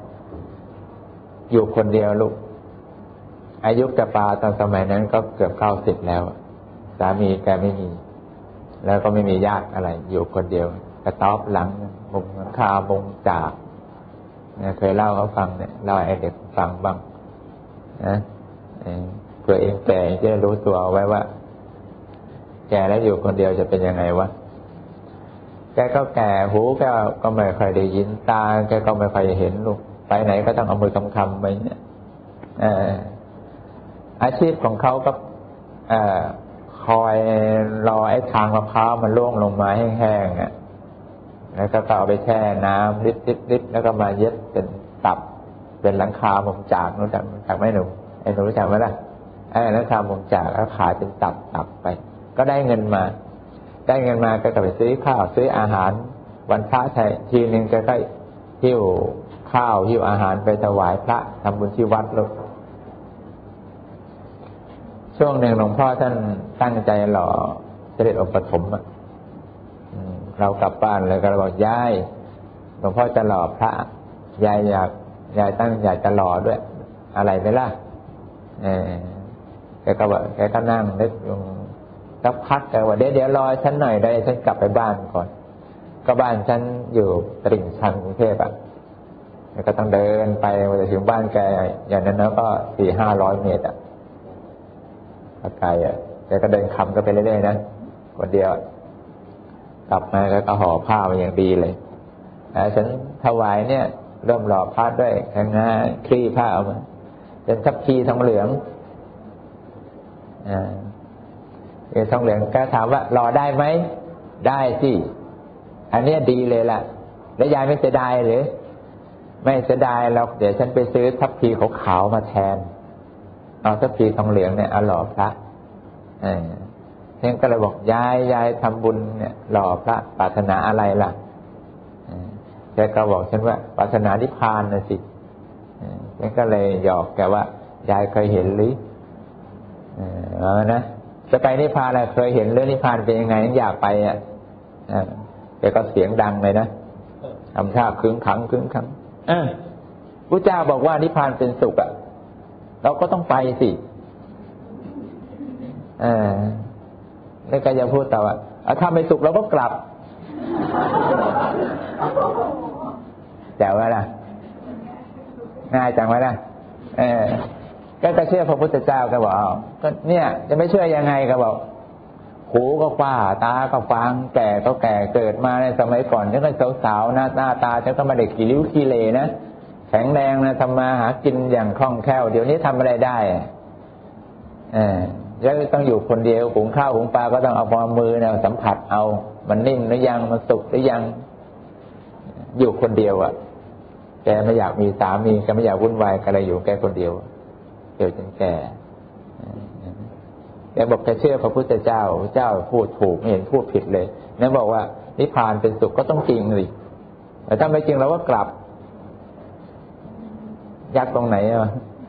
Speaker 1: อยู่คนเดียวลูกอายุแกปาตอนสมัยนั้นก็เกือบเก้าสิบแล้วสามีแกไม่มีแล้วก็ไม่มีญาติอะไรอยู่คนเดียวกระต๊อบหลังมุงหลังคามุงจากเนี่ยเคยเล่าเขาฟังเนี่ยเล่าให้เด็กฟังบ้างนะเผื่อเองแก่จะได้รู้ตัวไว้ว่าแก่แล้วอยู่คนเดียวจะเป็นยังไงวะแกก็แก่หูแกก็ไม่ค่อยได้ยินตาแกก็ไม่ค่อยเห็นลูกไปไหนก็ต้องเอามือคำๆไปเนี่ยอาชีพของเขาก็คอยรอไอ้ทางมะพร้าวมันร่วงลงมาแห้งๆอ่ะแล้วก็เอาไปแช่น้ำริดๆๆแล้วก็มาเย็บเป็นตับเป็นหลังคามุงจากรู้จักจักไหมหนูไอ้หนูรู้จักไหมล่ะไอ้หลังคามุงจากแล้วขายเป็นตับตับไปก็ได้เงินมาได้เงินมาก็ไปซื้อข้าวซื้ออาหารวันพระใช่ทีนึงก็ก็หิ้วข้าวหิ้วอาหารไปถวายพระทำบุญที่วัดลูกช่วงหนึ่งหลวงพ่อท่านตั้งใจหล่อเสด็จองค์ปฐมอ่ะเรากลับบ้านเลยก็เราบอกยายหลวงพ่อจะหล่อพระยายอยากยายตั้งอยากจะหล่อด้วยอะไรไหมล่ะเออแกก็บอกแกก็นั่งนึกอยู่สักพักแกว่าเดี๋ยวเดี๋ยวรอฉันหน่อยได้ฉันกลับไปบ้านก่อนก็บ้านฉันอยู่ตลิ่งชันกรุงเทพอ่ะแล้วก็ต้องเดินไปกว่าจะถึงบ้านแกอย่างนั้นก็สี่ห้าร้อยเมตรอ่ะก็ไกลอ่ะแกก็เดินคำก็ไปเรื่อยๆนะคนเดียวกลับมาแล้วก็ห่อผ้ามาอย่างดีเลยแต่ฉันถวายเนี่ยเริ่มหล่อผ้าด้วยแค่ง่ายคลี่ผ้าเอามาเป็นทับทีทองเหลืองอ่าเออทองเหลืองก็ถามว่าหล่อได้ไหมได้สิอันนี้ดีเลยล่ะแล้วยายไม่เสียดายหรือไม่เสียดายหรอกเดี๋ยวฉันไปซื้อทับพีขาวๆมาแทนเอาทับพีทองเหลืองเนี่ยเอาหล่อพระเออท่านก็เลยบอกยายยายทำบุญเนี่ยหล่อพระปรารถนาอะไรล่ะแกก็บอกฉันว่าปรารถนานิพพานนะสิฉันก็เลยหยอกแกว่ายายเคยเห็นหรือเออนะจะไปนิพพานเคยเห็นเรื่องนิพพานเป็นยังไงอยากไปอ่ะแกก็เสียงดังเลยนะทำท่าขึงขังขึงขังพระเจ้าบอกว่านิพพานเป็นสุขอ่ะเราก็ต้องไปสิอ่าแล้วก็จะพูดต่อว่าถ้าไม่สุขเราก็กลับแจ๋วแล้วนะง่ายจังไหมล่ะเออก็จะเชื่อพระพุทธเจ้าก็บอกก็เนี่ยจะไม่เชื่อยังไงก็บอกหูก็ฟ้าตาก็ฟังแก่ก็แก่เกิดมาในสมัยก่อนฉันก็สาวๆนะหน้าตาฉันก็ไม่ได้กี่ริ้วขี้เลนะแข็งแรงนะทำมาหากินอย่างคล่องแคล่วเดี๋ยวนี้ทำอะไรได้เออแล้วต้องอยู่คนเดียวหุงข้าวหุงปลาก็ต้องเอามือเนี่ยสัมผัสเอามันนิ่มหรือยังมันสุกหรือยังอยู่คนเดียวอ่ะแกไม่อยากมีสามีแกไม่อยากวุ่นวายอะไรอยู่แกคนเดียวเดี๋ยวจนแก่แกบอกแกเชื่อพระพุทธเจ้าพระเจ้าพูดถูกไม่เห็นพูดผิดเลยนั่นบอกว่านิพพานเป็นสุขก็ต้องจริงสิแต่ถ้าไม่จริงเราก็กลับยักตรงไหนอ่ะ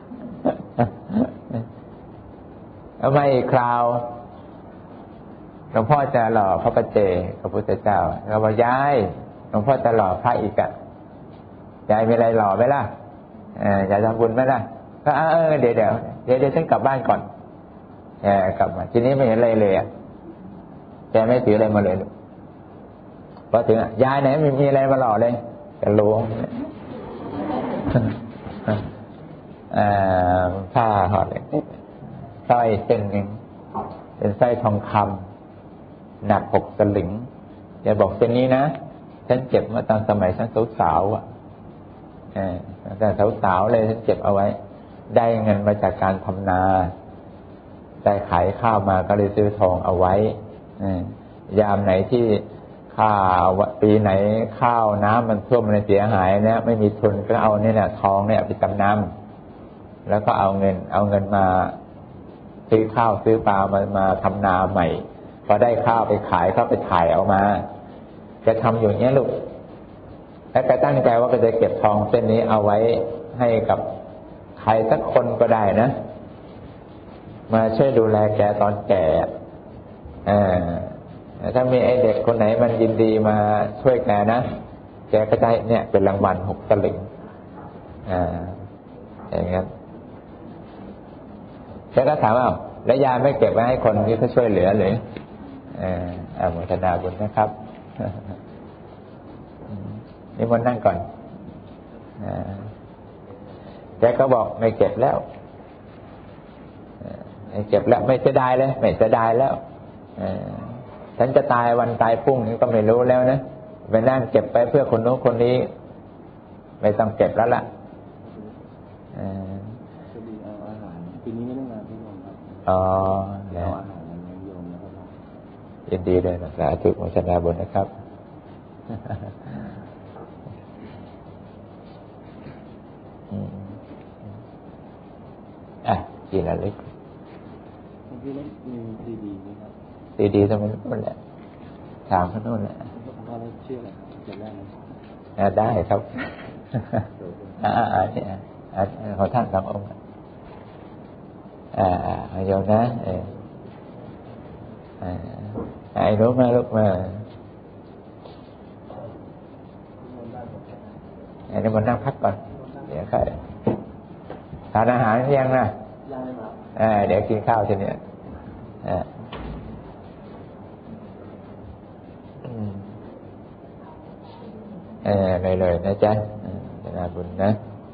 Speaker 1: เอาไม่คราวหลวงพ่อจะหล่อพระปัจเจกพระพุทธเจ้าเราบอกยายหลวงพ่อจะหล่อพระอีกอ่ะยายมีอะไรหล่อไหมล่ะเอออยากทำบุญไหมล่ะก็เออเดี๋ยวเดี๋ยวเดี๋ยวเดี๋ยวฉันกลับบ้านก่อนแกกลับมาทีนี้ไม่เห็นอะไรเลยอ่ะแกไม่ถืออะไรมาเลยพอถึงยายไหนมีมีอะไรมาหล่อเลยจะล้วงผ้าห่อเลยสร้อยเส้นหนึ่งเป็นสร้อยทองคำหนักหกสลึงอย่าบอกเส้นนี้นะฉันเก็บมาตอนสมัยฉันสาวๆอ่ะแต่สาวๆเลยฉันเก็บเอาไว้ได้เงินมาจากการทำนาได้ขายข้าวมาก็เลยซื้อทองเอาไว้ยามไหนที่ข้าวปีไหนข้าวน้ำมันท่วมมันเสียหายเนี่ยไม่มีทุนก็เอาเนี่ยนะทองเนี่ยไปจำนำแล้วก็เอาเงินเอาเงินมาซื้อข้าวซื้อปลามามาทำนาใหม่พอได้ข้าวไปขายเขาไปถ่ายเอามาจะทำอยู่เนี้ยลูกแล้วก็ตั้งใจว่าก็จะเก็บทองเส้นนี้เอาไว้ให้กับใครสักคนก็ได้นะมาช่วยดูแลแกตอนแก่อ่าถ้ามีไอ้เด็กคนไหนมันยินดีมาช่วยแกนะแกก็ได้เนี่ยเป็นรางวัลหกสลึงอ่าอย่างงั้นแกก็ถามว่าแล้วยายไม่เก็บไว้ให้คนที่เขาช่วยเหลือหรืออ่าอนุโมทนาบุญนะครับนี่มันนั่งก่อนแกก็บอกไม่เก็บแล้วไม่เก็บแล้วไม่เสียดายเลยไม่เสียดายแล้วฉันจะตายวันตายพรุ่งนี้ก็ไม่รู้แล้วนะไปนั่งเก็บไปเพื่อคนโน้นคนนี้ไม่ต้องเก็บแล้วล่ะ
Speaker 3: ปีนี้ไม่ได้มาพี่โยมครับ
Speaker 1: อ๋อแล้วยินดีเลยนะสาธุโมทนาบุญนะครับอ่ะกินอะไร
Speaker 3: พี่เล็กมีซีดีไหมครับ
Speaker 1: ซีดีทำไมนู่นแหละถามเขาโน่นแหละ
Speaker 3: พ่อได้ชื่ออะไรครับจะได้ไหม
Speaker 1: อ่าได้ครับอ่าอ่าเนี่ยอ่าของท่านสององค์อ่าอ่าโยมนะเอออ่าไอ้รู้มาลูกมาไอ้นี่มันนั่งพักก่อนเดี๋ยวค่อยทานอาหารยังนะ
Speaker 3: ยังครับ
Speaker 1: อ่าเดี๋ยวกินข้าวทีเนี้ยอ่าเออเลยเลยนะจ๊ะจะน่าบุญนะ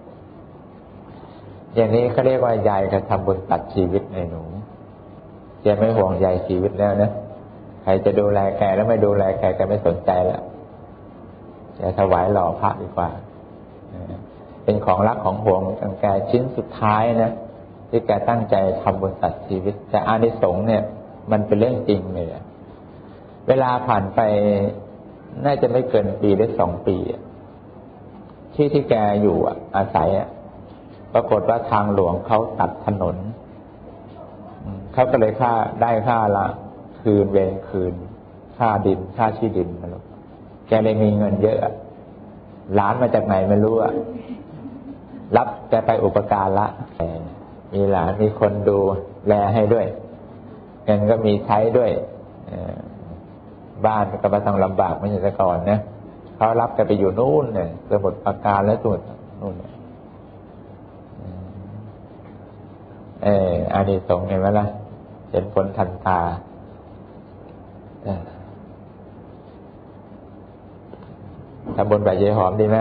Speaker 1: อย่างนี้เขาเรียกว่ายายจะทำบุญตัดชีวิตในหนูแกไม่ห่วงใยชีวิตแล้วนะใครจะดูแลแกแล้วไม่ดูแลแกแกไม่สนใจแล้วจะถวายหล่อพระดีกว่าเป็นของรักของห่วงของแกชิ้นสุดท้ายนะที่แกตั้งใจทำบุญตัดชีวิตแต่อานิสงส์เนี่ยมันเป็นเรื่องจริงเลยเวลาผ่านไปน่าจะไม่เกินปีหรือสองปีที่ที่แกอยู่อาศัยปรากฏว่าทางหลวงเขาตัดถนนเขาก็เลยค่าได้ค่าละคืนเวรคืนค่าดินค่าที่ดินนะลูกแกเลยมีเงินเยอะหลานมาจากไหนไม่รู้อะรับแกไปอุปการละมีหลานมีคนดูแลให้ด้วยเงินก็มีใช้ด้วยบ้านก็ไม่ต้องลำบากเหมือนแต่ก่อนนะเขารับแกไปอยู่นู่นเนี่ยสมุทรปราการและสุดนู่นเอออานิสงส์เห็นไหมล่ะเห็นผลทันตาทำบุญแบบเยหอมดีไหม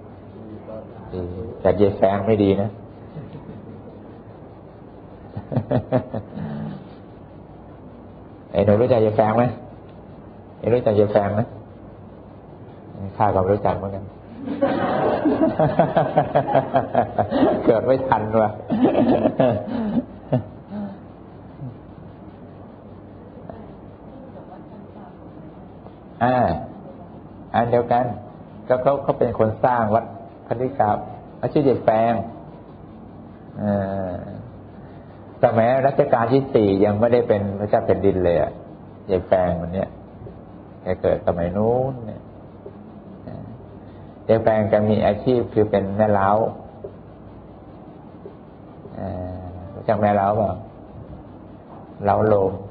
Speaker 1: แต่เยแฟงไม่ดีนะไอ้หนูรู้จักเยแฟงไหมไอ้รู้จักเยแฟงไหมข้าก็รู้จักเหมือนกันเกิดไม่ทันว่ะอ่าอันเดียวกันก็เขาเขาเป็นคนสร้างวัดคณิกาอาชื่อเยแฟงอ่าสมัยรัชกาลที่สี่ยังไม่ได้เป็นพระเจ้าแผ่นดินเลยอ่ะเยแฟงมันเนี้ยแกเกิดสมัยนู้นเนี่ยเยแฟงแกมีอาชีพคือเป็นแม่เล้ารู้จักแม่เล้าเปล่าเล้าโลม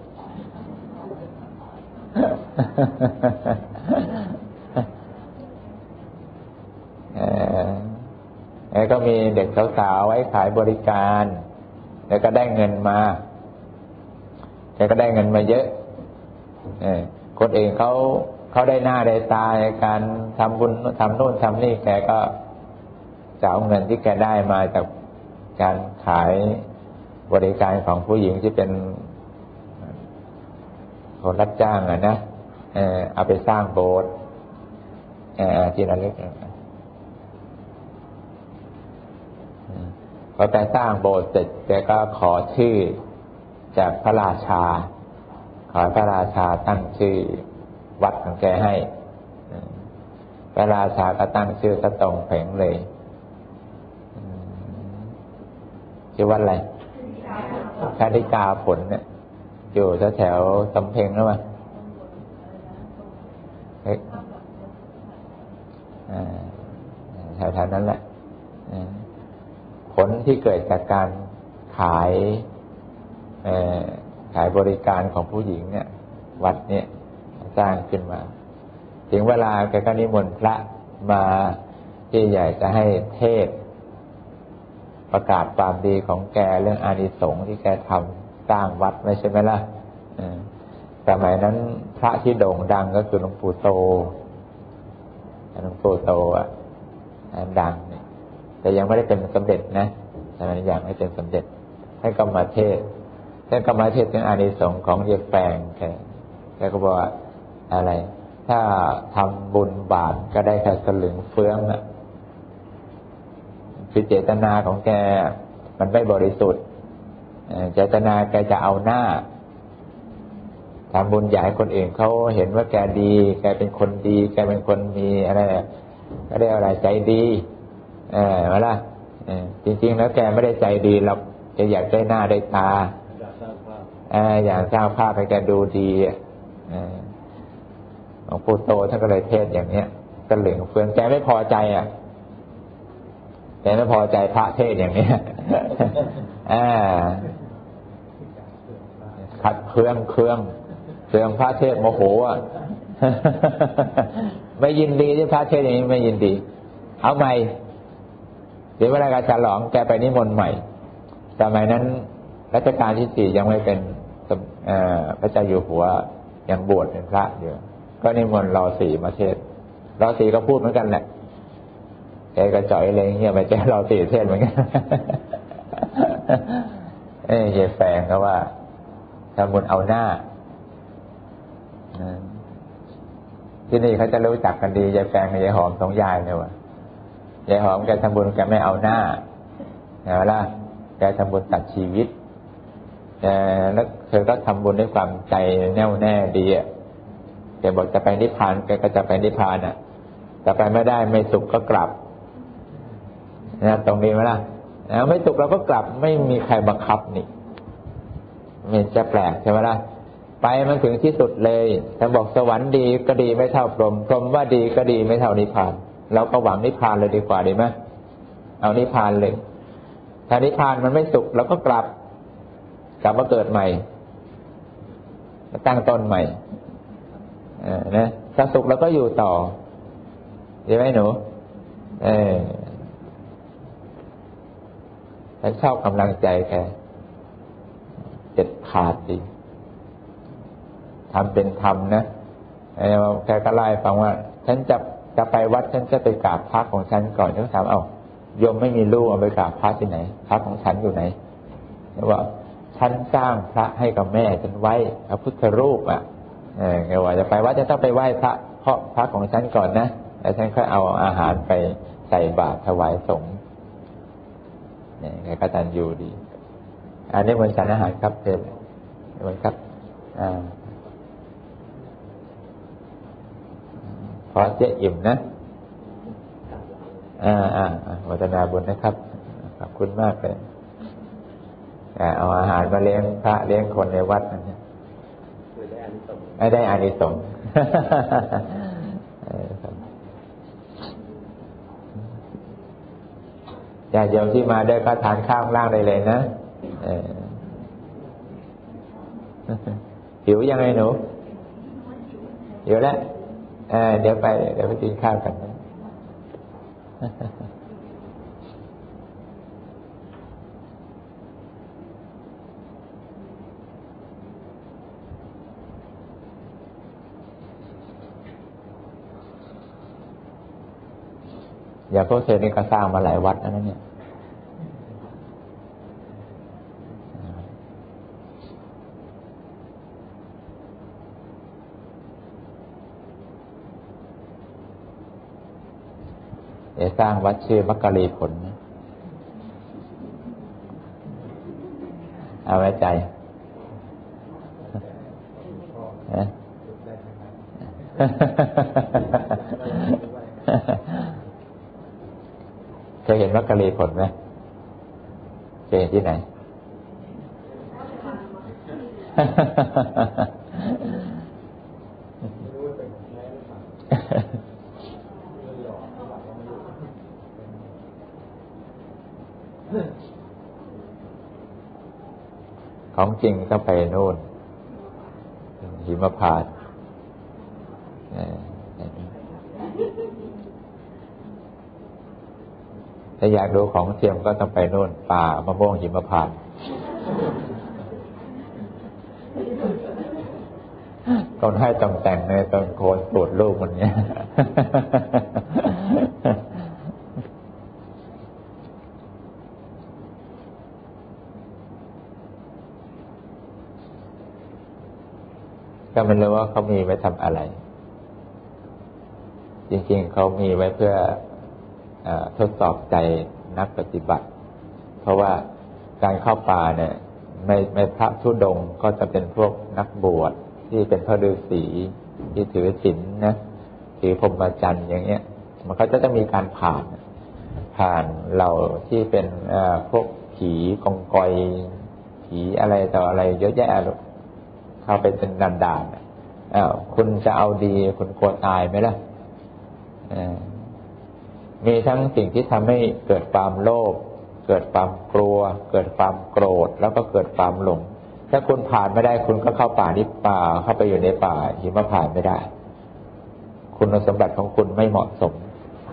Speaker 1: แล้วก็มีเด็กสาวๆไว้ขายบริการแล้วก็ได้เงินมาแกก็ได้เงินมาเยอะคนเองเขาเขาได้หน้าได้ตาในการทำบุญทำโน่นทำนี่แกก็จะเอาเงินที่แกได้มาจากการขายบริการของผู้หญิงที่เป็นคนรับจ้างอ่ะนะเออเอาไปสร้างโบสถ์เออที่ระลึกพอไปสร้างโบสถ์เสร็จแกก็ขอชื่อจากพระราชาขอพระราชาตั้งชื่อวัดของแกให้พระราชาก็ตั้งชื่อซะตรงเพ่งเลยชื่อวัดอะไรคณิกาผลเนี่ยอยู่แถวๆสำเพ็งหรือเปล่าแถวๆนั้นแหละผลที่เกิดจากการขายขายบริการของผู้หญิงเนี่ยวัดเนี่ยสร้างขึ้นมาถึงเวลาแกก็นิมนต์พระมาที่ใหญ่จะให้เทศประกาศความดีของแกเรื่องอานิสงส์ที่แกทำสร้างวัดไม่ใช่ไหมล่ะสมัยนั้นพระที่โด่งดังก็คือหลวงปู่โตหลวงปู่โตอ่ะดังแต่ยังไม่ได้เป็นสมเด็จนะสมัยนั้นยังไม่เป็นสมเด็จให้ก็มาเทศท่านก็มาเทศถึงอานิสงส์ของเยแฟงแกแกก็บอกว่าอะไรถ้าทำบุญบาปก็ได้แค่สลึงเฟืองอ่ะคือเจตนาของแกมันไม่บริสุทธิ์เจตนาแกจะเอาหน้าทำบุญอยากให้คนอื่นเขาเห็นว่าแกดีแกเป็นคนดีแกเป็นคนมีอะไรก็ได้อะไรใจดีเออมาละจริงๆแล้วแกไม่ได้ใจดีหรอกแกอยากได้หน้าได้ตาอยากสร้างภาพให้แกดูดีหลวงปู่โตท่านก็เลยเทศอย่างเนี้ยก็เหลืองเฟืองแกไม่พอใจอ่ะแกไม่พอใจพระเทศอย่างเนี้ยอ่าขัดเคืองเคืองเคืองพระเทศโมโหอ่ะไม่ยินดีที่พระเทศอย่างนี้ไม่ยินดีเอาใหม่เดี๋ยวเวลาการฉลองแกไปนิมนต์ใหม่สมัยนั้นรัชกาลที่สี่ยังไม่เป็นพระเจ้าอยู่หัวยังบวชเป็นพระอยู่ก็นิมนต์รอสี่มาเทศรอสี่ก็พูดเหมือนกันแหละแกก็จ่อยเลยเงี้ยไปแกรอสี่เทศเหมือนกันเอ้ยเยแฟงก็ว่าทำบุญเอาหน้าที่นี่เขาจะรู้จักกันดียายแฟงกับยายหอมสองยายเลยว่ะยายหอมแกทำบุญแกไม่เอาหน้าเห็นไหมล่ะแกทำบุญตัดชีวิตแกแล้วเธอก็ทำบุญด้วยความใจแน่วแน่ดีอ่ะแกบอกจะไปนิพพานแกก็จะไปนิพพานอ่ะแต่ไปไม่ได้ไม่สุขก็กลับนะตรงนี้ไหมล่ะไม่สุขเราก็กลับไม่มีใครบังคับนี่มันจะแปลกใช่ไหมล่ะไปมันถึงที่สุดเลยท่านบอกสวรรค์ดีก็ดีไม่เท่าพรหมพรหมว่าดีก็ดีไม่เท่านิพพานเราก็หวังนิพพานเลยดีกว่าดีไหมเอานิพพานเลยถ้านิพพานมันไม่สุขเราก็กลับกลับมาเกิดใหม่มาตั้งต้นใหม่เออนะถ้าสุขเราก็อยู่ต่อดีไหมหนูเออฉันชอบกำลังใจแกเด็ดขาดดีทำเป็นธรรมนะแกก็ไล่ฟังว่าฉันจะจะไปวัดฉันจะไปกราบพระของฉันก่อนฉันถามเอ้าโยมไม่มีลูกเอาไปกราบพระที่ไหนพระของฉันอยู่ไหนว่าฉันสร้างพระให้กับแม่ฉันไว้พระพุทธรูปอ่ะเออแกว่าจะไปวัดจะต้องไปไหว้พระเพราะพระของฉันก่อนนะแล้วฉันค่อยเอาอาหารไปใส่บาตรถวายสงฆ์เนี่ยแกกตัญญูดีอันนี้วันฉันอาหารครับเชิญวันครับอ่าเพราะเจ๊อิ่มนะอ่าอ่าวัฒนาบุญนะครับขอบคุณมากเลยเอาอาหารมาเลี้ยงพระเลี้ยงคนในวัดนั่นเนี่ยไม่ได้อานิสงส์ญาติโยมที่มาด้วยก็ทานข้าวล่างได้เลยนะหิวยังไงหนูหิวแล้วเออเดี๋ยวไปเดี๋ยวไปกินข้าวกันนะอย่างพวกเธอนี่ก็สร้างมาหลายวัดแล้วนะเนี่ยเดี๋ยวสร้างวัดชื่อมักกะลีผลนะเอาไว้ใจนะเคยเห็นมักกะลีผลไหมเคยเห็นที่ไหน ของจริงก็ไปโน่นหิมพานต์ถ้าอยากดูของเทียมก็ต้องไปโน่นป่ามะม่วงหิมพานต์ต้นให้ต้องแต่งในต้นโคนปลูดลูกมันเนี้ยก็ไม่รู้ว่าเขามีไว้ทำอะไรจริงๆเขามีไว้เพื่อทดสอบใจนักปฏิบัติเพราะว่าการเข้าป่าเนี่ยไม่ไม่พระธุดงค์ก็จะเป็นพวกนักบวชที่เป็นพระฤาษีที่ถือศีลนะถือพรหมจรรย์อย่างเงี้ยมันก็จะต้องมีการผ่านผ่านเหล่าที่เป็นพวกผีกองกอยผีอะไรต่ออะไรเยอะแยะเข้าไปเป็นด่านๆอ้าวคุณจะเอาดีคุณกลัวตายไหมล่ะมีทั้งสิ่งที่ทำให้เกิดความโลภเกิดความกลัวเกิดความโกรธแล้วก็เกิดความหลงถ้าคุณผ่านไม่ได้คุณก็เข้าป่านิพพานเข้าไปอยู่ในป่าหิมพานต์ไม่ได้คุณสมบัติของคุณไม่เหมาะสม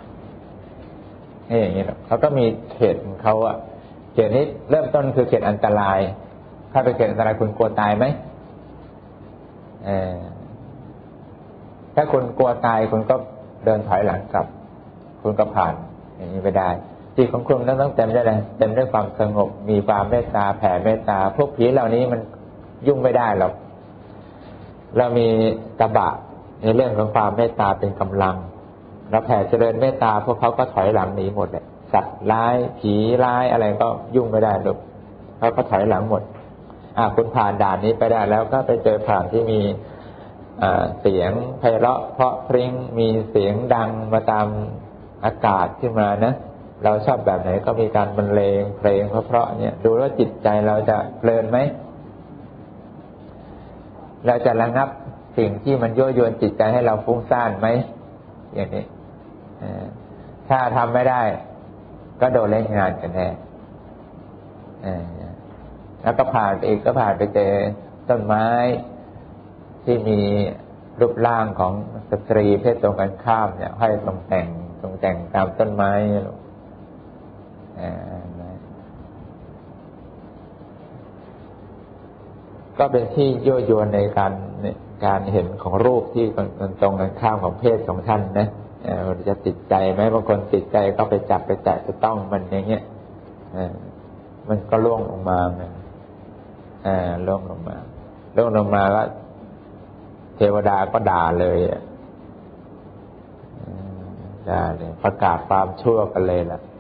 Speaker 1: นี่อย่างนี้นะเขาก็มีเขตของเขาอะเขตนี้เริ่มต้นคือเขตอันตรายถ้าไปเขตอันตรายคุณกลัวตายไหมเออถ้าคุณกลัวตายคุณก็เดินถอยหลังกลับคุณก็ผ่านอย่างนี้ไปได้จิตของคุณต้องต้องเต็มด้วยอะไรเต็มด้วยความสงบมีความเมตตาแผ่เมตตาพวกผีเหล่านี้มันยุ่งไม่ได้หรอกเรามีตบะในเรื่องของความเมตตาเป็นกำลังเราแผ่เจริญเมตตาพวกเขาก็ถอยหลังหนีหมดเลยสัตว์ร้ายผีร้ายอะไรก็ยุ่งไม่ได้หรอกเขาก็ถอยหลังหมดอ่าคุณผ่านด่านนี้ไปได้แล้วก็ไปเจอผ่านที่มีเสียงไพเราะเพราะพริ้งมีเสียงดังมาตามอากาศขึ้นมานะเราชอบแบบไหนก็มีการบรรเลงเพลงเพราะๆเนี่ยดูแล้วจิตใจเราจะเพลินไหมเราจะระงับสิ่งที่มันยั่วยวนจิตใจให้เราฟุ้งซ่านไหมอย่างนี้ถ้าทำไม่ได้ก็โดนเล่นงานกันแน่แล้วก็ผ่านไปอีกก็ผ่านไปเจอต้นไม้ที่มีรูปร่างของสตรีเพศตรงกันข้ามเนี่ยให้ตรงแต่งตรงแต่งตามต้นไม้ก็เป็นที่ยั่วยวนในการการเห็นของรูปที่ตรงกันข้ามของเพศของท่านนะมันจะติดใจไหมบางคนติดใจก็ไปจับไปแตะไปต้องมันอย่างเงี้ยมันก็ล่วงลงมาเนี่ยล่วงลงมาล่วงลงมาแล้วเทวดาก็ด่าเลยด่าเลยประกาศความชั่วกันเลยล่ะ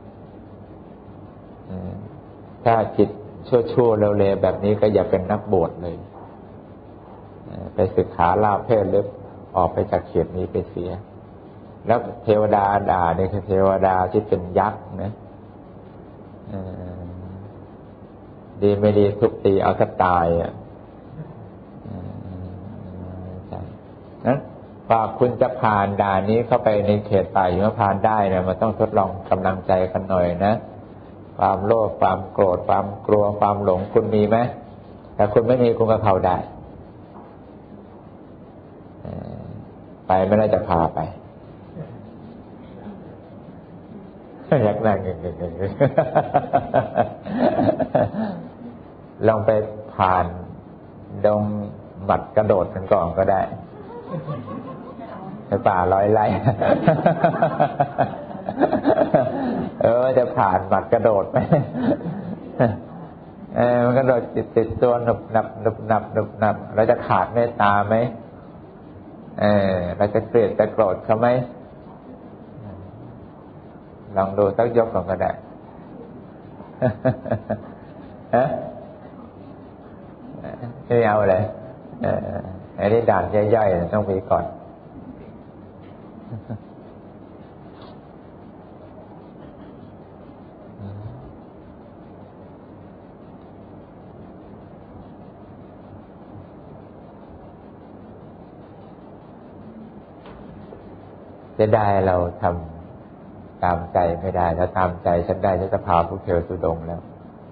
Speaker 1: ถ้าจิตชั่วๆเร็วๆแบบนี้ก็อย่าเป็นนักบวชเลยไปศึกษาลาเพศหรือออกไปจากเขตนี้ไปเสียแล้วเทวดาด่าเนี่ยคือเทวดาที่เป็นยักษ์นะดีไม่ดีทุบตีเอาถ้าตายอ่ะนั้นว่าคุณจะผ่านด่านนี้เข้าไปในเขตป่าหิมพานต์ได้นะมันต้องทดลองกำลังใจกันหน่อยนะความโลภความโกรธความกลัวความหลงคุณมีไหมแต่คุณไม่มีคุณก็เข้าได้ไปไม่ได้จะพาไปอยากนั่งลองไปผ่านดงหมัดกระโดดกันก่อนก็ได้ในป่าร้อยไร่เออจะผ่านหมัดกระโดดไหมเออมันกระโดดติดติดตัวหนุบหนับหนุบหนับหนุบหนับเราจะขาดเมตตาไหมเออเราจะเกลียดจะโกรธเขาไหมลองดูสักยกก่อนก็ได้ฮะไม่เอาเลยไอ้นี่ด่านย่อยๆต้องมีก่อนจะได้เราทำตามใจไม่ได้ถ้าตามใจฉันได้ฉันจะพาพวกเธอสุดงแล้ว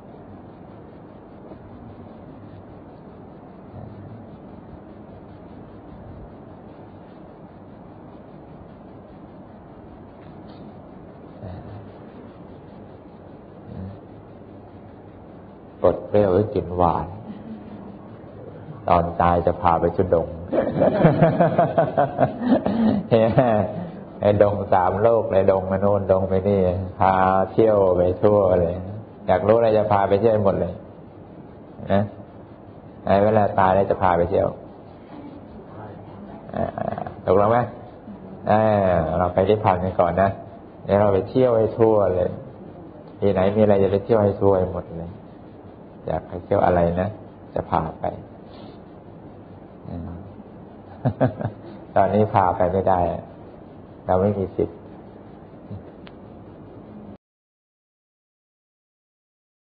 Speaker 1: กดเปรี้ยวหรือกินหวานตอนตายจะพาไปสุดงไอ้ดงสามโลกไอ้ดงมาโน่นดงไปนี่พาเที่ยวไปทั่วเลยอยากรู้อะไรจะพาไปเที่ยวหมดเลยนะไอ้เวลาตายแล้วจะพาไปเที่ยวถูกแล้วไหมเราไปที่พันกันก่อนนะเดี๋ยวเราไปเที่ยวให้ทั่วเลยที่ไหนมีอะไรจะไปเที่ยวให้ทั่วหมดเลยอยากไปเที่ยวอะไรนะจะพาไปตอนนี้พาไปไม่ได้เราไม่มีสิทธิ์